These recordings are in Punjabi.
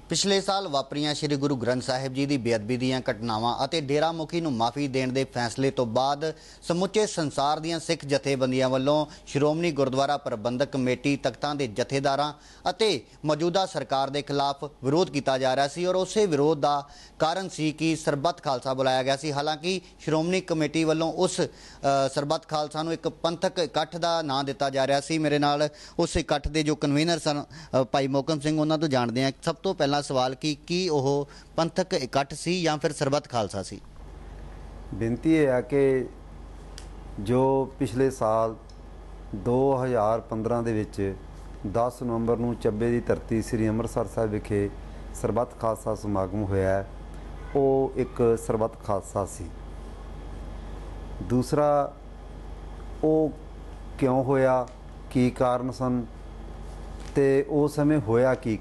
ਪਿਛਲੇ ਸਾਲ ਵਾਪਰੀਆਂ ਸ੍ਰੀ ਗੁਰੂ ਗ੍ਰੰਥ ਸਾਹਿਬ ਜੀ ਦੀ ਬੇਅਦਬੀ ਦੀਆਂ ਘਟਨਾਵਾਂ ਅਤੇ ਡੇਰਾ ਮੁਖੀ ਨੂੰ ਮਾਫੀ ਦੇਣ ਦੇ ਫੈਸਲੇ ਤੋਂ ਬਾਅਦ ਸਮੁੱਚੇ ਸੰਸਾਰ ਦੀਆਂ ਸਿੱਖ ਜਥੇਬੰਦੀਆਂ ਵੱਲੋਂ ਸ਼੍ਰੋਮਣੀ ਗੁਰਦੁਆਰਾ ਪ੍ਰਬੰਧਕ ਕਮੇਟੀ ਤਖਤਾਂ ਦੇ ਜਥੇਦਾਰਾਂ ਅਤੇ ਮੌਜੂਦਾ ਸਰਕਾਰ ਦੇ ਖਿਲਾਫ ਵਿਰੋਧ ਕੀਤਾ ਜਾ ਰਿਹਾ ਸੀ ਔਰ ਉਸੇ ਵਿਰੋਧ ਦਾ ਕਾਰਨ ਸੀ ਕਿ ਸਰਬੱਤ ਖਾਲਸਾ ਬੁਲਾਇਆ ਗਿਆ ਸੀ। ਹਾਲਾਂਕਿ ਸ਼੍ਰੋਮਣੀ ਕਮੇਟੀ ਵੱਲੋਂ ਉਸ ਸਰਬੱਤ ਖਾਲਸਾ ਨੂੰ ਇੱਕ ਪੰਥਕ ਇਕੱਠ ਦਾ ਨਾਂ ਦਿੱਤਾ ਜਾ ਰਿਹਾ ਸੀ। ਮੇਰੇ ਨਾਲ ਉਸ ਇਕੱਠ ਦੇ ਜੋ ਕਨਵੀਨਰ ਸਨ ਭਾਈ ਮੋਹਕਮ ਸਿੰਘ, ਉਹਨਾਂ ਤੋਂ ਜਾਣਦੇ ਹਾਂ। ਸਭ ਤੋਂ ਪਹਿਲਾਂ सवाल की ਉਹ ਪੰਥਕ ਇਕੱਠ ਸੀ ਜਾਂ ਫਿਰ ਸਰਬੱਤ ਖਾਲਸਾ ਸੀ? ਬੇਨਤੀ ਇਹ ਹੈ ਕਿ ਜੋ ਪਿਛਲੇ ਸਾਲ 2015 ਦੇ ਵਿੱਚ 10 ਨਵੰਬਰ ਨੂੰ ਚੱਬੇ ਦੀ ਧਰਤੀ ਸ੍ਰੀ ਅੰਮ੍ਰਿਤਸਰ ਸਾਹਿਬ ਵਿਖੇ ਸਰਬੱਤ ਖਾਲਸਾ ਸਮਾਗਮ ਹੋਇਆ, ਉਹ ਇੱਕ ਸਰਬੱਤ ਖਾਲਸਾ ਸੀ। ਦੂਸਰਾ, ਉਹ ਕਿਉਂ ਹੋਇਆ, ਕੀ ਕਾਰਨ ਸਨ ਤੇ ਉਸ ਸਮੇਂ ਹੋਇਆ ਕੀ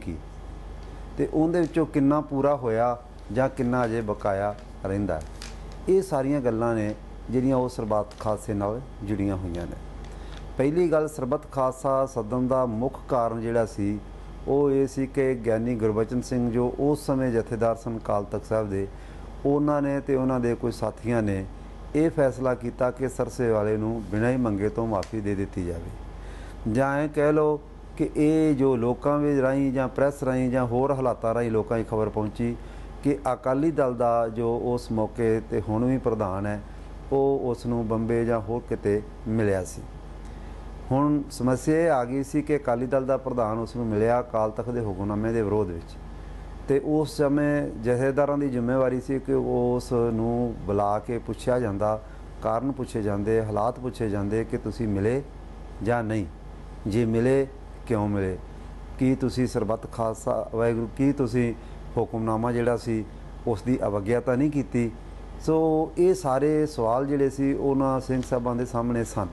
ਤੇ ਉਹਦੇ ਵਿੱਚੋਂ ਕਿੰਨਾ ਪੂਰਾ ਹੋਇਆ ਜਾਂ ਕਿੰਨਾ ਅਜੇ ਬਕਾਇਆ ਰਹਿੰਦਾ। ਇਹ ਸਾਰੀਆਂ ਗੱਲਾਂ ਨੇ ਜਿਹੜੀਆਂ ਉਹ ਸਰਬੱਤ ਖਾਲਸੇ ਨਾਲ ਜੁੜੀਆਂ ਹੋਈਆਂ ਨੇ। ਪਹਿਲੀ ਗੱਲ, ਸਰਬੱਤ ਖਾਲਸਾ ਸੱਦਣ ਦਾ ਮੁੱਖ ਕਾਰਨ ਜਿਹੜਾ ਸੀ ਉਹ ਇਹ ਸੀ ਕਿ ਗਿਆਨੀ ਗੁਰਬਚਨ ਸਿੰਘ ਜੋ ਉਸ ਸਮੇਂ ਜਥੇਦਾਰ ਸਨ ਅਕਾਲ ਤਖਤ ਸਾਹਿਬ ਦੇ, ਉਹਨਾਂ ਨੇ ਤੇ ਉਹਨਾਂ ਦੇ ਕੁਝ ਸਾਥੀਆਂ ਨੇ ਇਹ ਫੈਸਲਾ ਕੀਤਾ ਕਿ ਸਰਸੇ ਵਾਲੇ ਨੂੰ ਬਿਨਾਂ ਹੀ ਮੰਗੇ ਤੋਂ ਮਾਫੀ ਦੇ ਦਿੱਤੀ ਜਾਵੇ। ਜਾਂ ਇਹ ਕਹਿ ਲਓ ਕਿ ਇਹ ਜੋ ਲੋਕਾਂ ਵਿੱਚ ਰਾਹੀਂ ਜਾਂ ਪ੍ਰੈਸ ਰਾਹੀਂ ਜਾਂ ਹੋਰ ਹਾਲਾਤਾਂ ਰਾਹੀਂ ਲੋਕਾਂ ਦੀ ਖਬਰ ਪਹੁੰਚੀ ਕਿ ਅਕਾਲੀ ਦਲ ਦਾ ਜੋ ਉਸ ਮੌਕੇ 'ਤੇ ਹੁਣ ਵੀ ਪ੍ਰਧਾਨ ਹੈ ਉਹ ਉਸ ਨੂੰ ਬੰਬੇ ਜਾਂ ਹੋਰ ਕਿਤੇ ਮਿਲਿਆ ਸੀ। ਹੁਣ ਸਮੱਸਿਆ ਇਹ ਆ ਗਈ ਸੀ ਕਿ ਅਕਾਲੀ ਦਲ ਦਾ ਪ੍ਰਧਾਨ ਉਸ ਨੂੰ ਮਿਲਿਆ ਅਕਾਲ ਤਖਤ ਦੇ ਹੁਕਮਨਾਮੇ ਦੇ ਵਿਰੋਧ ਵਿੱਚ, ਅਤੇ ਉਸ ਸਮੇਂ ਜਥੇਦਾਰਾਂ ਦੀ ਜ਼ਿੰਮੇਵਾਰੀ ਸੀ ਕਿ ਉਸ ਨੂੰ ਬੁਲਾ ਕੇ ਪੁੱਛਿਆ ਜਾਂਦਾ, ਕਾਰਨ ਪੁੱਛੇ ਜਾਂਦੇ, ਹਾਲਾਤ ਪੁੱਛੇ ਜਾਂਦੇ ਕਿ ਤੁਸੀਂ ਮਿਲੇ ਜਾਂ ਨਹੀਂ, ਜੇ ਮਿਲੇ ਕਿਉਂ ਮਿਲੇ, ਕੀ ਤੁਸੀਂ ਸਰਬੱਤ ਖਾਲਸਾ ਵਾਹਿਗੁਰੂ ਕੀ ਤੁਸੀਂ ਹੁਕਮਨਾਮਾ ਜਿਹੜਾ ਸੀ ਉਸ ਦੀ ਅਵਗਿਆ ਤਾਂ ਨਹੀਂ ਕੀਤੀ। ਸੋ ਇਹ ਸਾਰੇ ਸਵਾਲ ਜਿਹੜੇ ਸੀ ਉਹਨਾਂ ਸਿੰਘ ਸਾਹਿਬਾਂ ਦੇ ਸਾਹਮਣੇ ਸਨ,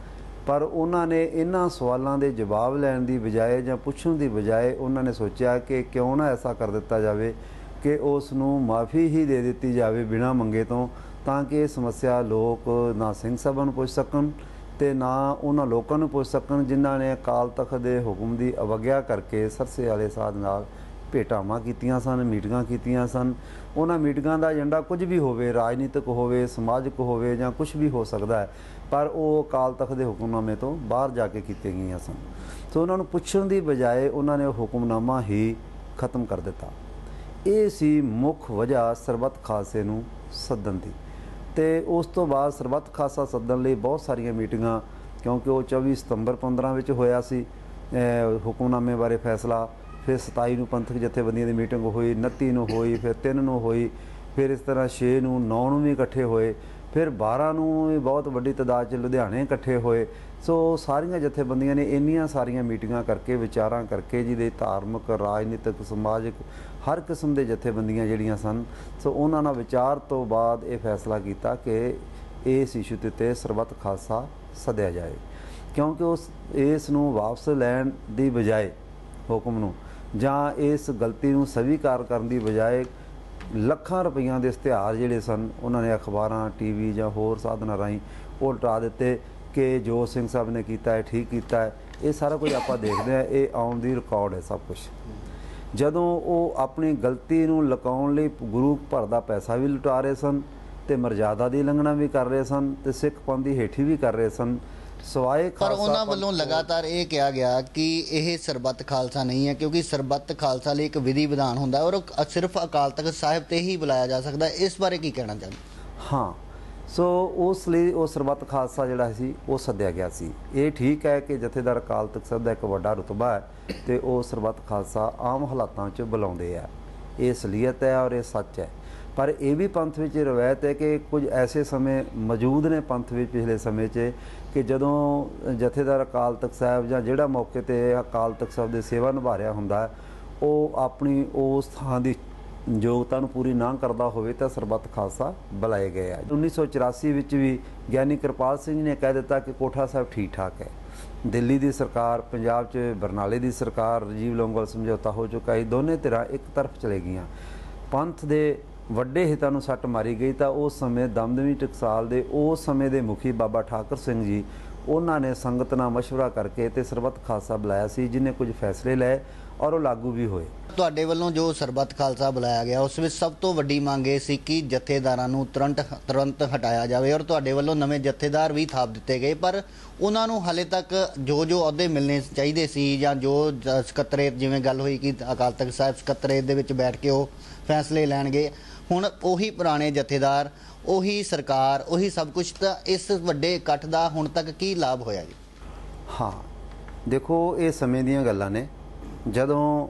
ਪਰ ਉਹਨਾਂ ਨੇ ਇਹਨਾਂ ਸਵਾਲਾਂ ਦੇ ਜਵਾਬ ਲੈਣ ਦੀ ਬਜਾਏ ਜਾਂ ਪੁੱਛਣ ਦੀ ਬਜਾਏ ਉਹਨਾਂ ਨੇ ਸੋਚਿਆ ਕਿ ਕਿਉਂ ਨਾ ਐਸਾ ਕਰ ਦਿੱਤਾ ਜਾਵੇ ਕਿ ਉਸ ਨੂੰ ਮਾਫੀ ਹੀ ਦੇ ਦਿੱਤੀ ਜਾਵੇ ਬਿਨਾਂ ਮੰਗੇ ਤੋਂ, ਤਾਂ ਕਿ ਇਹ ਸਮੱਸਿਆ ਲੋਕ ਨਾ ਸਿੰਘ ਸਾਹਿਬਾਂ ਨੂੰ ਪੁੱਛ ਸਕਣ ਤੇ ਨਾ ਉਹਨਾਂ ਲੋਕਾਂ ਨੂੰ ਪੁੱਛ ਸਕਣ ਜਿਨ੍ਹਾਂ ਨੇ ਅਕਾਲ ਤਖਤ ਦੇ ਹੁਕਮ ਦੀ ਅਵਗਿਆ ਕਰਕੇ ਸਰਸੇ ਵਾਲੇ ਸਾਧ ਨਾਲ ਭੇਟਾਵਾਂ ਕੀਤੀਆਂ ਸਨ, ਮੀਟਿੰਗਾਂ ਕੀਤੀਆਂ ਸਨ। ਉਹਨਾਂ ਮੀਟਿੰਗਾਂ ਦਾ ਏਜੰਡਾ ਕੁਝ ਵੀ ਹੋਵੇ, ਰਾਜਨੀਤਿਕ ਹੋਵੇ, ਸਮਾਜਿਕ ਹੋਵੇ ਜਾਂ ਕੁਝ ਵੀ ਹੋ ਸਕਦਾ ਹੈ, ਪਰ ਉਹ ਅਕਾਲ ਤਖਤ ਦੇ ਹੁਕਮਨਾਮੇ ਤੋਂ ਬਾਹਰ ਜਾ ਕੇ ਕੀਤੀਆਂ ਗਈਆਂ ਸਨ। ਸੋ ਉਹਨਾਂ ਨੂੰ ਪੁੱਛਣ ਦੀ ਬਜਾਏ ਉਹਨਾਂ ਨੇ ਉਹ ਹੁਕਮਨਾਮਾ ਹੀ ਖਤਮ ਕਰ ਦਿੱਤਾ। ਇਹ ਸੀ ਮੁੱਖ ਵਜ੍ਹਾ ਸਰਬੱਤ ਖਾਲਸੇ ਨੂੰ ਸੱਦਣ ਦੀ। ਅਤੇ ਉਸ ਤੋਂ ਬਾਅਦ ਸਰਬੱਤ ਖਾਲਸਾ ਸੱਦਣ ਲਈ ਬਹੁਤ ਸਾਰੀਆਂ ਮੀਟਿੰਗਾਂ, ਕਿਉਂਕਿ ਉਹ 24 ਸਤੰਬਰ 15 ਵਿੱਚ ਹੋਇਆ ਸੀ ਹੁਕਮਨਾਮੇ ਬਾਰੇ ਫੈਸਲਾ, ਫਿਰ 27 ਨੂੰ ਪੰਥਕ ਜਥੇਬੰਦੀਆਂ ਦੀ ਮੀਟਿੰਗ ਹੋਈ, 29 ਨੂੰ ਹੋਈ, ਫਿਰ 3 ਨੂੰ ਹੋਈ, ਫਿਰ ਇਸ ਤਰ੍ਹਾਂ 6 ਨੂੰ 9 ਨੂੰ ਵੀ ਇਕੱਠੇ ਹੋਏ, ਫਿਰ 12 ਨੂੰ ਵੀ ਬਹੁਤ ਵੱਡੀ ਤਾਦਾਦ 'ਚ ਲੁਧਿਆਣੇ ਇਕੱਠੇ ਹੋਏ। ਸੋ ਸਾਰੀਆਂ ਜਥੇਬੰਦੀਆਂ ਨੇ ਇੰਨੀਆਂ ਸਾਰੀਆਂ ਮੀਟਿੰਗਾਂ ਕਰਕੇ, ਵਿਚਾਰਾਂ ਕਰਕੇ, ਜਿਹਦੇ ਧਾਰਮਿਕ, ਰਾਜਨੀਤਿਕ, ਸਮਾਜਿਕ ਹਰ ਕਿਸਮ ਦੇ ਜਥੇਬੰਦੀਆਂ ਜਿਹੜੀਆਂ ਸਨ, ਸੋ ਉਹਨਾਂ ਨਾਲ ਵਿਚਾਰ ਤੋਂ ਬਾਅਦ ਇਹ ਫੈਸਲਾ ਕੀਤਾ ਕਿ ਇਸ ਇਸ਼ੂ 'ਤੇ ਸਰਬੱਤ ਖਾਲਸਾ ਸੱਦਿਆ ਜਾਏ, ਕਿਉਂਕਿ ਇਸ ਨੂੰ ਵਾਪਸ ਲੈਣ ਦੀ ਬਜਾਏ ਹੁਕਮ ਨੂੰ ਜਾਂ ਇਸ ਗਲਤੀ ਨੂੰ ਸਵੀਕਾਰ ਕਰਨ ਦੀ ਬਜਾਏ ਲੱਖਾਂ ਰੁਪਈਆਂ ਦੇ ਇਸ਼ਤਿਹਾਰ ਜਿਹੜੇ ਸਨ ਉਹਨਾਂ ਨੇ ਅਖਬਾਰਾਂ, TV ਜਾਂ ਹੋਰ ਸਾਧਨਾਂ ਰਾਹੀਂ ਉਹ ਉਲਟਾ ਦਿੱਤੇ ਕਿ ਜੋ ਸਿੰਘ ਸਾਹਿਬ ਨੇ ਕੀਤਾ ਹੈ ਠੀਕ ਕੀਤਾ ਹੈ। ਇਹ ਸਾਰਾ ਕੁਝ ਆਪਾਂ ਦੇਖਦੇ ਹਾਂ, ਇਹ ਆਨ ਦੀ ਰਿਕਾਰਡ ਹੈ ਸਭ ਕੁਝ। ਜਦੋਂ ਉਹ ਆਪਣੀ ਗਲਤੀ ਨੂੰ ਲੁਕਾਉਣ ਲਈ ਗੁਰੂ ਘਰ ਦਾ ਪੈਸਾ ਵੀ ਲੁਟਾ ਰਹੇ ਸਨ ਅਤੇ ਮਰਜ਼ਾਦਾ ਦੀ ਉਲੰਘਣਾ ਵੀ ਕਰ ਰਹੇ ਸਨ ਅਤੇ ਸਿੱਖ ਪੰਥ ਦੀ ਹੇਠੀ ਵੀ ਕਰ ਰਹੇ ਸਨ, ਸਵਾਏ ਪਰ ਉਹਨਾਂ ਵੱਲੋਂ ਲਗਾਤਾਰ ਇਹ ਕਿਹਾ ਗਿਆ ਕਿ ਇਹ ਸਰਬੱਤ ਖਾਲਸਾ ਨਹੀਂ ਹੈ, ਕਿਉਂਕਿ ਸਰਬੱਤ ਖਾਲਸਾ ਲਈ ਇੱਕ ਵਿਧੀ ਵਿਧਾਨ ਹੁੰਦਾ ਔਰ ਸਿਰਫ ਅਕਾਲ ਤਖਤ ਸਾਹਿਬ 'ਤੇ ਹੀ ਬੁਲਾਇਆ ਜਾ ਸਕਦਾ। ਇਸ ਬਾਰੇ ਕੀ ਕਹਿਣਾ ਚਾਹੁੰਦੇ? ਹਾਂ, ਸੋ ਉਸ ਲਈ ਉਹ ਸਰਬੱਤ ਖਾਲਸਾ ਜਿਹੜਾ ਸੀ ਉਹ ਸੱਦਿਆ ਗਿਆ ਸੀ। ਇਹ ਠੀਕ ਹੈ ਕਿ ਜਥੇਦਾਰ ਅਕਾਲ ਤਖਤ ਸਾਹਿਬ ਦਾ ਇੱਕ ਵੱਡਾ ਰੁਤਬਾ ਹੈ ਅਤੇ ਉਹ ਸਰਬੱਤ ਖਾਲਸਾ ਆਮ ਹਾਲਾਤਾਂ 'ਚ ਬੁਲਾਉਂਦੇ ਆ, ਇਹ ਅਸਲੀਅਤ ਹੈ ਔਰ ਇਹ ਸੱਚ ਹੈ। ਪਰ ਇਹ ਵੀ ਪੰਥ ਵਿੱਚ ਰਵਾਇਤ ਹੈ ਕਿ ਕੁਝ ਐਸੇ ਸਮੇਂ ਮੌਜੂਦ ਨੇ ਪੰਥ ਵਿੱਚ ਪਿਛਲੇ ਸਮੇਂ 'ਚ ਕਿ ਜਦੋਂ ਜਥੇਦਾਰ ਅਕਾਲ ਤਖਤ ਸਾਹਿਬ ਜਾਂ ਜਿਹੜਾ ਮੌਕੇ 'ਤੇ ਅਕਾਲ ਤਖਤ ਸਾਹਿਬ ਦੀ ਸੇਵਾ ਨਿਭਾ ਰਿਹਾ ਹੁੰਦਾ ਉਹ ਆਪਣੀ ਉਸ ਥਾਂ ਦੀ ਯੋਗਤਾ ਨੂੰ ਪੂਰੀ ਨਾ ਕਰਦਾ ਹੋਵੇ ਤਾਂ ਸਰਬੱਤ ਖਾਲਸਾ ਬੁਲਾਏ ਗਏ ਆ। 1984 ਵਿੱਚ ਵੀ ਗਿਆਨੀ ਕਿਰਪਾਲ ਸਿੰਘ ਨੇ ਕਹਿ ਦਿੱਤਾ ਕਿ ਕੋਠਾ ਸਾਹਿਬ ਠੀਕ ਠਾਕ ਹੈ। ਦਿੱਲੀ ਦੀ ਸਰਕਾਰ, ਪੰਜਾਬ 'ਚ ਬਰਨਾਲੇ ਦੀ ਸਰਕਾਰ, ਰਾਜੀਵ ਲੋਂਗੋਵਾਲ ਸਮਝੌਤਾ ਹੋ ਚੁੱਕਾ ਸੀ, ਦੋਨੇ ਧਿਰਾਂ ਇੱਕ ਤਰਫ ਚਲੇ ਗਈਆਂ, ਪੰਥ ਦੇ ਵੱਡੇ ਹਿੱਤਾਂ ਨੂੰ ਸੱਟ ਮਾਰੀ ਗਈ। ਤਾਂ ਉਸ ਸਮੇਂ ਦਮਦਮੀ ਟਕਸਾਲ ਦੇ ਉਸ ਸਮੇਂ ਦੇ ਮੁਖੀ ਬਾਬਾ ਠਾਕਰ ਸਿੰਘ ਜੀ ਉਹਨਾਂ ਨੇ ਸੰਗਤ ਨਾਲ ਮਸ਼ਵਰਾ करके तो सरबत खालसा बुलाया सी, जिन्हें कुछ फैसले लए और वो लागू भी होए। ਤੁਹਾਡੇ ਵੱਲੋਂ ਜੋ ਸਰਬੱਤ ਖਾਲਸਾ ਬੁਲਾਇਆ ਗਿਆ ਉਸ ਵਿੱਚ ਸਭ ਤੋਂ ਵੱਡੀ ਮੰਗ ਇਹ ਸੀ ਕਿ ਜਥੇਦਾਰਾਂ ਨੂੰ ਤੁਰੰਤ ਹਟਾਇਆ ਜਾਵੇ ਔਰ ਤੁਹਾਡੇ ਵੱਲੋਂ ਨਵੇਂ ਜਥੇਦਾਰ ਵੀ ਥਾਪ ਦਿੱਤੇ ਗਏ, ਪਰ ਉਹਨਾਂ ਨੂੰ ਹਾਲੇ ਤੱਕ ਜੋ ਅਹੁਦੇ ਮਿਲਣੇ ਚਾਹੀਦੇ ਸੀ ਜਾਂ ਜੋ ਸਕੱਤਰੇਤ, ਜਿਵੇਂ ਗੱਲ ਹੋਈ ਕਿ ਅਕਾਲ ਤਖਤ ਸਾਹਿਬ ਸਕੱਤਰੇਤ ਦੇ ਵਿੱਚ ਬੈਠ ਕੇ ਉਹ ਫੈਸਲੇ ਲੈਣਗੇ, ਹੁਣ ਉਹੀ ਪੁਰਾਣੇ ਜਥੇਦਾਰ, ਉਹੀ ਸਰਕਾਰ, ਉਹੀ ਸਭ ਕੁਝ, ਤਾਂ ਇਸ ਵੱਡੇ ਇਕੱਠ ਦਾ ਹੁਣ ਤੱਕ ਕੀ ਲਾਭ ਹੋਇਆ ਜੀ? ਹਾਂ ਦੇਖੋ, ਇਹ ਸਮੇਂ ਦੀਆਂ ਗੱਲਾਂ ਨੇ। ਜਦੋਂ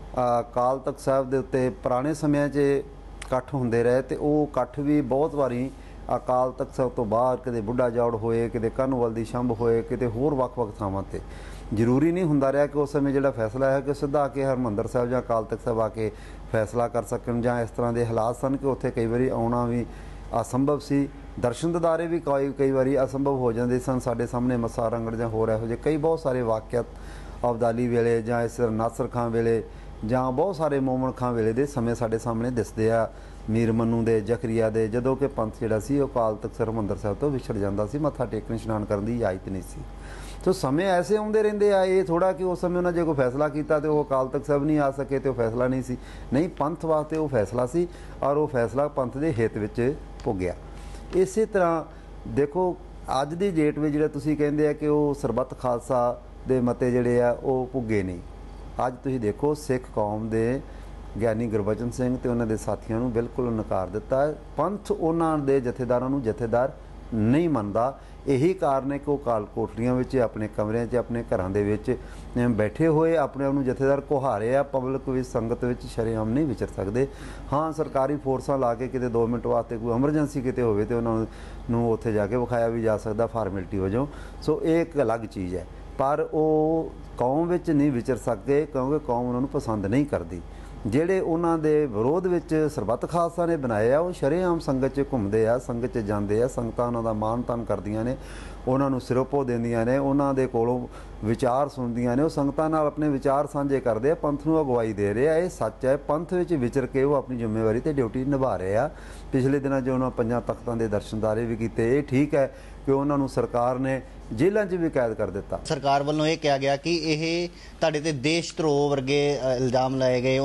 ਅਕਾਲ ਤਖਤ ਸਾਹਿਬ ਦੇ ਉੱਤੇ ਪੁਰਾਣੇ ਸਮਿਆਂ 'ਚ ਇਕੱਠ ਹੁੰਦੇ ਰਹੇ ਤੇ ਉਹ ਇਕੱਠ ਵੀ ਬਹੁਤ ਵਾਰੀ ਅਕਾਲ ਤਖਤ ਸਾਹਿਬ ਤੋਂ ਬਾਹਰ ਕਿਤੇ ਬੁੱਢਾ ਜੌੜ ਹੋਏ, ਕਿਤੇ ਕਾਹਨੂੰਵਾਲ ਦੀ ਛੰਭ ਹੋਏ, ਕਿਤੇ ਹੋਰ ਵੱਖ-ਵੱਖ ਥਾਵਾਂ ਤੇ। ਜ਼ਰੂਰੀ ਨਹੀਂ ਹੁੰਦਾ ਰਿਹਾ ਕਿ ਉਸ ਸਮੇਂ ਜਿਹੜਾ ਫੈਸਲਾ ਹੈ ਕਿ ਸਿੱਧਾ ਆ ਕੇ ਹਰਿਮੰਦਰ ਸਾਹਿਬ ਜਾਂ ਅਕਾਲ ਤਖਤ ਸਾਹਿਬ ਆ ਕੇ ਫੈਸਲਾ ਕਰ ਸਕਣ, ਜਾਂ ਇਸ ਤਰ੍ਹਾਂ ਦੇ ਹਾਲਾਤ ਸਨ ਕਿ ਉੱਥੇ ਕਈ ਵਾਰੀ ਆਉਣਾ ਵੀ ਅਸੰਭਵ ਸੀ। ਦਰਸ਼ਨ ਦਿਦਾਰੇ ਵੀ ਕਈ ਵਾਰੀ ਅਸੰਭਵ ਹੋ ਜਾਂਦੇ ਸਨ। ਸਾਡੇ ਸਾਹਮਣੇ ਮੱਸਾ ਰੰਗੜ ਜਾਂ ਹੋਰ ਇਹੋ ਜਿਹੇ ਕਈ ਬਹੁਤ ਸਾਰੇ ਵਾਕਿਆਤ ਅਬਦਾਲੀ ਵੇਲੇ ਜਾਂ ਇਸ ਨਾਸਰ ਖਾਂ ਵੇਲੇ ਜਾਂ ਬਹੁਤ ਸਾਰੇ ਮੋਮਨ ਖਾਂ ਵੇਲੇ ਦੇ ਸਮੇਂ ਸਾਡੇ ਸਾਹਮਣੇ ਦਿਸਦੇ ਆ, ਮੀਰ ਮੰਨੂ ਦੇ, ਜ਼ਕਰੀਆ ਦੇ, ਜਦੋਂ ਕਿ ਪੰਥ ਜਿਹੜਾ ਸੀ ਉਹ ਅਕਾਲ ਤਖਤ ਹਰਿਮੰਦਰ ਸਾਹਿਬ ਤੋਂ ਵਿਛੜ ਜਾਂਦਾ ਸੀ, ਮੱਥਾ ਟੇਕਣ ਇਸ਼ਨਾਨ ਕਰਨ ਦੀ ਇਜਾਜ਼ਤ ਨਹੀਂ ਸੀ। ਸੋ ਸਮੇਂ ਐਸੇ ਆਉਂਦੇ ਰਹਿੰਦੇ ਆ। ਇਹ ਥੋੜਾ ਕਿ ਉਸ ਸਮੇਂ ਉਹਨਾਂ ਜੇ ਕੋਈ ਫੈਸਲਾ ਕੀਤਾ ਤੇ ਉਹ ਅਕਾਲ ਤਖਤ ਸਾਹਿਬ ਨਹੀਂ ਆ ਸਕੇ ਤੇ ਉਹ ਫੈਸਲਾ ਨਹੀਂ ਸੀ। ਨਹੀਂ, ਪੰਥ ਵਾਸਤੇ ਉਹ ਫੈਸਲਾ ਸੀ ਔਰ ਉਹ ਫੈਸਲਾ ਪੰਥ ਦੇ ਹਿੱਤ ਵਿੱਚ ਪੁੱਗਿਆ। ਇਸੇ ਤਰ੍ਹਾਂ ਦੇਖੋ, ਅੱਜ ਦੀ ਡੇਟ ਵਿੱਚ ਜਿਹੜਾ ਤੁਸੀਂ ਕਹਿੰਦੇ ਆ ਕਿ ਉਹ ਸਰਬੱਤ ਖਾਲਸਾ ਦੇ ਮਤੇ ਜਿਹੜੇ ਆ ਉਹ ਪੁੱਗੇ ਨਹੀਂ। ਅੱਜ ਤੁਸੀਂ ਦੇਖੋ, ਸਿੱਖ ਕੌਮ ਦੇ ਗਿਆਨੀ ਗੁਰਬਚਨ ਸਿੰਘ ਤੇ ਉਹਨਾਂ ਦੇ ਸਾਥੀਆਂ ਨੂੰ ਬਿਲਕੁਲ ਨਕਾਰ ਦਿੱਤਾ। ਪੰਥ ਉਹਨਾਂ ਦੇ ਜਥੇਦਾਰਾਂ ਨੂੰ ਜਥੇਦਾਰ ਨਹੀਂ ਮੰਨਦਾ। ਇਹੀ ਕਾਰਨ ਹੈ ਕਿ ਉਹ ਕਾਲ ਕੋਠੜੀਆਂ ਵਿੱਚ, ਆਪਣੇ ਕਮਰਿਆਂ 'ਚ, ਆਪਣੇ ਘਰਾਂ ਦੇ ਵਿੱਚ ਬੈਠੇ ਹੋਏ ਆਪਣੇ ਆਪ ਨੂੰ ਜਥੇਦਾਰ ਕੁਹਾਰੇ ਆ। ਪਬਲਿਕ ਵਿੱਚ, ਸੰਗਤ ਵਿੱਚ ਸ਼ਰੇਆਮ ਨਹੀਂ ਵਿਚਰ ਸਕਦੇ। ਹਾਂ, ਸਰਕਾਰੀ ਫੋਰਸਾਂ ਲਾ ਕੇ ਕਿਤੇ 2 ਮਿੰਟ ਵਾਸਤੇ ਕੋਈ ਐਮਰਜੈਂਸੀ ਕਿਤੇ ਹੋਵੇ ਤੇ ਉਹਨਾਂ ਨੂੰ ਉੱਥੇ ਜਾ ਕੇ ਵਿਖਾਇਆ ਵੀ ਜਾ ਸਕਦਾ ਫਾਰਮੈਲਿਟੀ ਵਜੋਂ। ਸੋ ਇਹ ਇੱਕ ਅਲੱਗ ਚੀਜ਼ ਹੈ, ਪਰ ਉਹ ਕੌਮ ਵਿੱਚ ਨਹੀਂ ਵਿਚਰ ਸਕਦੇ ਕਿਉਂਕਿ ਕੌਮ ਉਹਨਾਂ ਨੂੰ ਪਸੰਦ ਨਹੀਂ ਕਰਦੀ। ਜਿਹੜੇ ਉਹਨਾਂ ਦੇ ਵਿਰੋਧ ਵਿੱਚ ਸਰਬੱਤ ਖਾਲਸਾ ਨੇ ਬਣਾਏ ਆ ਉਹ ਸ਼ਰੇਆਮ ਸੰਗਤ 'ਚ ਘੁੰਮਦੇ ਆ, ਸੰਗਤ 'ਚ ਜਾਂਦੇ ਆ, ਸੰਗਤਾਂ ਉਹਨਾਂ ਦਾ ਮਾਣ ਤਾਣ ਕਰਦੀਆਂ ਨੇ, ਉਹਨਾਂ ਨੂੰ ਸਿਰੋਪੋ ਦਿੰਦੀਆਂ ਨੇ, ਉਹਨਾਂ ਦੇ ਕੋਲੋਂ ਵਿਚਾਰ ਸੁਣਦੀਆਂ ਨੇ, ਉਹ ਸੰਗਤਾਂ ਨਾਲ ਆਪਣੇ ਵਿਚਾਰ ਸਾਂਝੇ ਕਰਦੇ ਆ, ਪੰਥ ਨੂੰ ਅਗਵਾਈ ਦੇ ਰਹੇ ਆ। ਇਹ ਸੱਚ ਹੈ। ਪੰਥ ਵਿੱਚ ਵਿਚਰ ਕੇ ਉਹ ਆਪਣੀ ਜ਼ਿੰਮੇਵਾਰੀ ਤੇ ਡਿਊਟੀ ਨਿਭਾ ਰਹੇ ਆ। ਪਿਛਲੇ ਦਿਨਾਂ 'ਚ ਉਹਨਾਂ 5 ਤਖਤਾਂ ਦੇ ਦਰਸ਼ਨਦਾਰੇ ਵੀ ਕੀਤੇ। ਇਹ ਠੀਕ ਹੈ ਕਿ ਉਹਨਾਂ ਨੂੰ ਸਰਕਾਰ ਨੇ ਜੇਲ੍ਹਾਂ 'ਚ ਵੀ ਕੈਦ ਕਰ ਦਿੱਤਾ। ਸਰਕਾਰ ਵੱਲੋਂ ਇਹ ਕਿਹਾ ਗਿਆ ਕਿ ਇਹ ਤੁਹਾਡੇ ਤੇ ਦੇਸ਼ ਧਰੋਹ ਵਰਗੇ ਇਲਜ਼ਾਮ ਲਾਏ ਗਏ,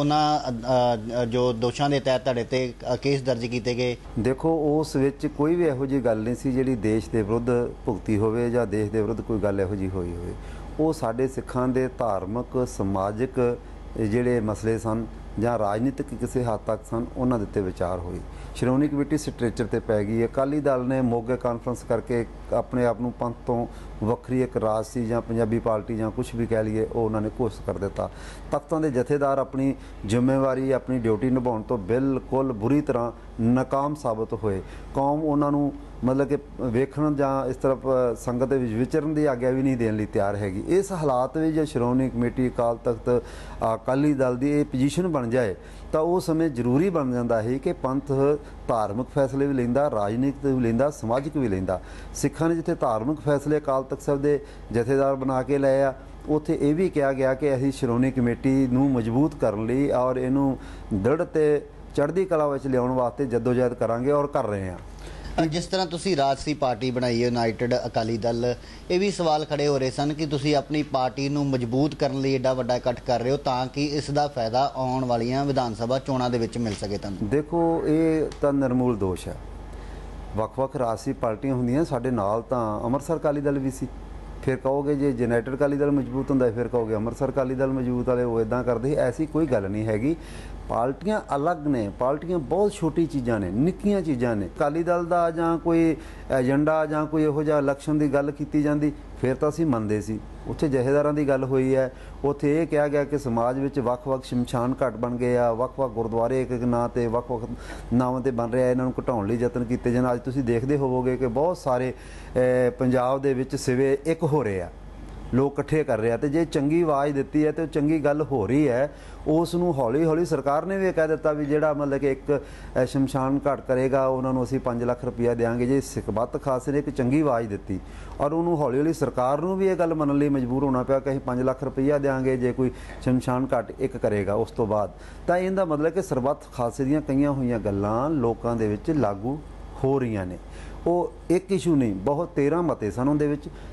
ਉਹਨਾਂ ਜੋ ਦੋਸ਼ਾਂ ਦੇ ਤਹਿਤ ਤੁਹਾਡੇ ਤੇ ਕੇਸ ਦਰਜ ਕੀਤੇ ਗਏ। ਦੇਖੋ, ਉਸ ਵਿੱਚ ਕੋਈ ਵੀ ਇਹੋ ਜਿਹੀ ਗੱਲ ਨਹੀਂ ਸੀ ਜਿਹੜੀ ਦੇਸ਼ ਦੇ ਵਿਰੁੱਧ ਭੁਗਤੀ ਹੋਵੇ ਜਾਂ ਦੇਸ਼ ਦੇ ਵਿਰੁੱਧ ਕੋਈ ਗੱਲ ਇਹੋ ਜਿਹੀ ਹੋਈ ਹੋਵੇ। ਉਹ ਸਾਡੇ ਸਿੱਖਾਂ ਦੇ ਧਾਰਮਿਕ, ਸਮਾਜਿਕ ਜਿਹੜੇ ਮਸਲੇ ਸਨ ਜਾਂ ਰਾਜਨੀਤਿਕ ਕਿਸੇ ਹੱਦ ਤੱਕ ਸਨ, ਉਹਨਾਂ ਦੇ ਉੱਤੇ ਵਿਚਾਰ ਹੋਈ। ਸ਼੍ਰੋਮਣੀ ਕਮੇਟੀ ਸਟ੍ਰੈਚਰ ਤੇ ਪੈ ਗਈ। ਅਕਾਲੀ ਦਲ ਨੇ ਮੋਗੇ ਕਾਨਫਰੰਸ ਕਰਕੇ ਆਪਣੇ ਆਪ ਨੂੰ ਪੰਥ ਤੋਂ ਵੱਖਰੀ ਇੱਕ ਰਾਜਸੀ ਜਾਂ ਪੰਜਾਬੀ ਪਾਰਟੀ ਜਾਂ ਕੁਝ ਵੀ ਕਹਿ ਲਈਏ ਉਹ ਉਹਨਾਂ ਨੇ ਘੋਸ਼ਿਤ ਕਰ ਦਿੱਤਾ। ਤਖਤਾਂ ਦੇ ਜਥੇਦਾਰ ਆਪਣੀ ਜ਼ਿੰਮੇਵਾਰੀ, ਆਪਣੀ ਡਿਊਟੀ ਨਿਭਾਉਣ ਤੋਂ ਬਿਲਕੁਲ ਬੁਰੀ ਤਰ੍ਹਾਂ ਨਾਕਾਮ ਸਾਬਤ ਹੋਏ। ਕੌਮ ਉਹਨਾਂ ਨੂੰ ਮਤਲਬ ਕਿ ਵੇਖਣ ਜਾਂ ਇਸ ਤਰ੍ਹਾਂ ਸੰਗਤ ਦੇ ਵਿੱਚ ਵਿਚਰਨ ਦੀ ਆਗਿਆ ਵੀ ਨਹੀਂ ਦੇਣ ਲਈ ਤਿਆਰ ਹੈਗੀ। ਇਸ ਹਾਲਾਤ ਵਿੱਚ ਜੇ ਸ਼੍ਰੋਮਣੀ ਕਮੇਟੀ, ਅਕਾਲ ਤਖਤ, ਅਕਾਲੀ ਦਲ ਦੀ ਇਹ ਪੋਜੀਸ਼ਨ ਬਣ ਜਾਏ ਤਾਂ ਉਹ ਸਮੇਂ ਜ਼ਰੂਰੀ ਬਣ ਜਾਂਦਾ ਹੈ ਕਿ ਪੰਥ ਧਾਰਮਿਕ ਫੈਸਲੇ ਵੀ ਲੈਂਦਾ, ਰਾਜਨੀਤਿਕ ਵੀ ਲੈਂਦਾ, ਸਮਾਜਿਕ ਵੀ ਲੈਂਦਾ। ਸਿੱਖਾਂ ਨੇ ਜਿੱਥੇ ਧਾਰਮਿਕ ਫੈਸਲੇ ਅਕਾਲ ਤਖਤ ਸਾਹਿਬ ਦੇ ਜਥੇਦਾਰ ਬਣਾ ਕੇ ਲਏ ਆ, ਉੱਥੇ ਇਹ ਵੀ ਕਿਹਾ ਗਿਆ ਕਿ ਅਸੀਂ ਸ਼੍ਰੋਮਣੀ ਕਮੇਟੀ ਨੂੰ ਮਜ਼ਬੂਤ ਕਰਨ ਲਈ ਔਰ ਇਹਨੂੰ ਦ੍ਰਿੜ ਤੇ ਚੜ੍ਹਦੀ ਕਲਾ ਵਿੱਚ ਲਿਆਉਣ ਵਾਸਤੇ ਜਦੋਜਹਿਦ ਕਰਾਂਗੇ ਔਰ ਕਰ ਰਹੇ ਹਾਂ। ਜਿਸ ਤਰ੍ਹਾਂ ਤੁਸੀਂ ਰਾਜਸੀ ਪਾਰਟੀ ਬਣਾਈ ਹੈ ਯੂਨਾਈਟਿਡ ਅਕਾਲੀ ਦਲ, ਇਹ ਵੀ ਸਵਾਲ ਖੜੇ ਹੋ ਰਹੇ ਸਨ ਕਿ ਤੁਸੀਂ ਆਪਣੀ ਪਾਰਟੀ ਨੂੰ ਮਜ਼ਬੂਤ ਕਰਨ ਲਈ ਏਡਾ ਵੱਡਾ ਇਕੱਠ ਕਰ ਰਹੇ ਹੋ ਤਾਂ ਕਿ ਇਸ ਦਾ ਫਾਇਦਾ ਆਉਣ ਵਾਲੀਆਂ ਵਿਧਾਨ ਸਭਾ ਚੋਣਾਂ ਦੇ ਵਿੱਚ ਮਿਲ ਸਕੇ ਤੁਹਾਨੂੰ। ਦੇਖੋ, ਇਹ ਤਾਂ ਨਿਰਮੂਲ ਦੋਸ਼ ਹੈ। ਵੱਖ-ਵੱਖ ਰਾਜਸੀ ਪਾਰਟੀਆਂ ਹੁੰਦੀਆਂ, ਸਾਡੇ ਨਾਲ ਤਾਂ ਅੰਮ੍ਰਿਤਸਰ ਅਕਾਲੀ ਦਲ ਵੀ ਸੀ। ਫਿਰ ਕਹੋਗੇ ਜੇ ਯੂਨਾਈਟਿਡ ਅਕਾਲੀ ਦਲ ਮਜ਼ਬੂਤ ਹੁੰਦਾ ਫਿਰ ਕਹੋਗੇ ਅੰਮ੍ਰਿਤਸਰ ਅਕਾਲੀ ਦਲ ਮਜ਼ਬੂਤ ਵਾਲੇ ਉਹ ਇੱਦਾਂ ਕਰਦੇ। ਐਸੀ ਕੋਈ ਗੱਲ ਨਹੀਂ ਹੈਗੀ। ਪਾਰਟੀਆਂ ਅਲੱਗ ਨੇ, ਪਾਰਟੀਆਂ ਬਹੁਤ ਛੋਟੀ ਚੀਜ਼ਾਂ ਨੇ, ਨਿੱਕੀਆਂ ਚੀਜ਼ਾਂ ਨੇ। ਅਕਾਲੀ ਦਲ ਦਾ ਜਾਂ ਕੋਈ ਏਜੰਡਾ ਜਾਂ ਕੋਈ ਇਹੋ ਜਿਹਾ ਇਲੈਕਸ਼ਨ ਦੀ ਗੱਲ ਕੀਤੀ ਜਾਂਦੀ ਫਿਰ ਤਾਂ ਅਸੀਂ ਮੰਨਦੇ ਸੀ। ਉੱਥੇ ਜਥੇਦਾਰਾਂ ਦੀ ਗੱਲ ਹੋਈ ਹੈ, ਉੱਥੇ ਇਹ ਕਿਹਾ ਗਿਆ ਕਿ ਸਮਾਜ ਵਿੱਚ ਵੱਖ-ਵੱਖ ਸ਼ਮਸ਼ਾਨ ਘਾਟ ਬਣ ਗਏ ਆ, ਵੱਖ-ਵੱਖ ਗੁਰਦੁਆਰੇ ਇੱਕ ਨਾਂ 'ਤੇ ਵੱਖ-ਵੱਖ ਨਾਵਾਂ 'ਤੇ ਬਣ ਰਿਹਾ, ਇਹਨਾਂ ਨੂੰ ਘਟਾਉਣ ਲਈ ਯਤਨ ਕੀਤੇ ਜਾਣ। ਅੱਜ ਤੁਸੀਂ ਦੇਖਦੇ ਹੋਵੋਗੇ ਕਿ ਬਹੁਤ ਸਾਰੇ ਪੰਜਾਬ ਦੇ ਵਿੱਚ ਸਿਵੇ ਇੱਕ ਹੋ ਰਹੇ ਆ, ਲੋਕ ਇਕੱਠੇ ਕਰ ਰਹੇ ਆ। ਤੇ ਜੇ ਚੰਗੀ ਆਵਾਜ਼ ਦਿੱਤੀ ਹੈ ਤੇ ਉਹ ਚੰਗੀ ਗੱਲ ਹੋ ਰਹੀ ਹੈ, ਉਸ ਨੂੰ ਹੌਲੀ ਹੌਲੀ ਸਰਕਾਰ ਨੇ ਵੀ ਇਹ ਕਹਿ ਦਿੱਤਾ ਵੀ ਜਿਹੜਾ ਮਤਲਬ ਕਿ ਇੱਕ ਸ਼ਮਸ਼ਾਨ ਘਾਟ ਕਰੇਗਾ ਉਹਨਾਂ ਨੂੰ ਅਸੀਂ 5 ਲੱਖ ਰੁਪਈਆ ਦੇਵਾਂਗੇ। ਜੇ ਸਰਬੱਤ ਖਾਲਸੇ ਨੇ ਇੱਕ ਚੰਗੀ ਆਵਾਜ਼ ਦਿੱਤੀ ਔਰ ਉਹਨੂੰ ਹੌਲੀ ਹੌਲੀ ਸਰਕਾਰ ਨੂੰ ਵੀ ਇਹ ਗੱਲ ਮੰਨਣ ਲਈ ਮਜਬੂਰ ਹੋਣਾ ਪਿਆ ਕਿ ਅਸੀਂ 5 ਲੱਖ ਰੁਪਈਆ ਦੇਵਾਂਗੇ ਜੇ ਕੋਈ ਸ਼ਮਸ਼ਾਨ ਘਾਟ ਇੱਕ ਕਰੇਗਾ ਉਸ ਤੋਂ ਬਾਅਦ, ਤਾਂ ਇਹਦਾ ਮਤਲਬ ਕਿ ਸਰਬੱਤ ਖਾਲਸੇ ਦੀਆਂ ਕਈਆਂ ਹੋਈਆਂ ਗੱਲਾਂ ਲੋਕਾਂ ਦੇ ਵਿੱਚ ਲਾਗੂ ਹੋ ਰਹੀਆਂ ਨੇ। ਉਹ ਇੱਕ ਇਸ਼ੂ ਨਹੀਂ, ਬਹੁਤ 13 ਮਤੇ ਸਨ ਉਹਦੇ ਵਿੱਚ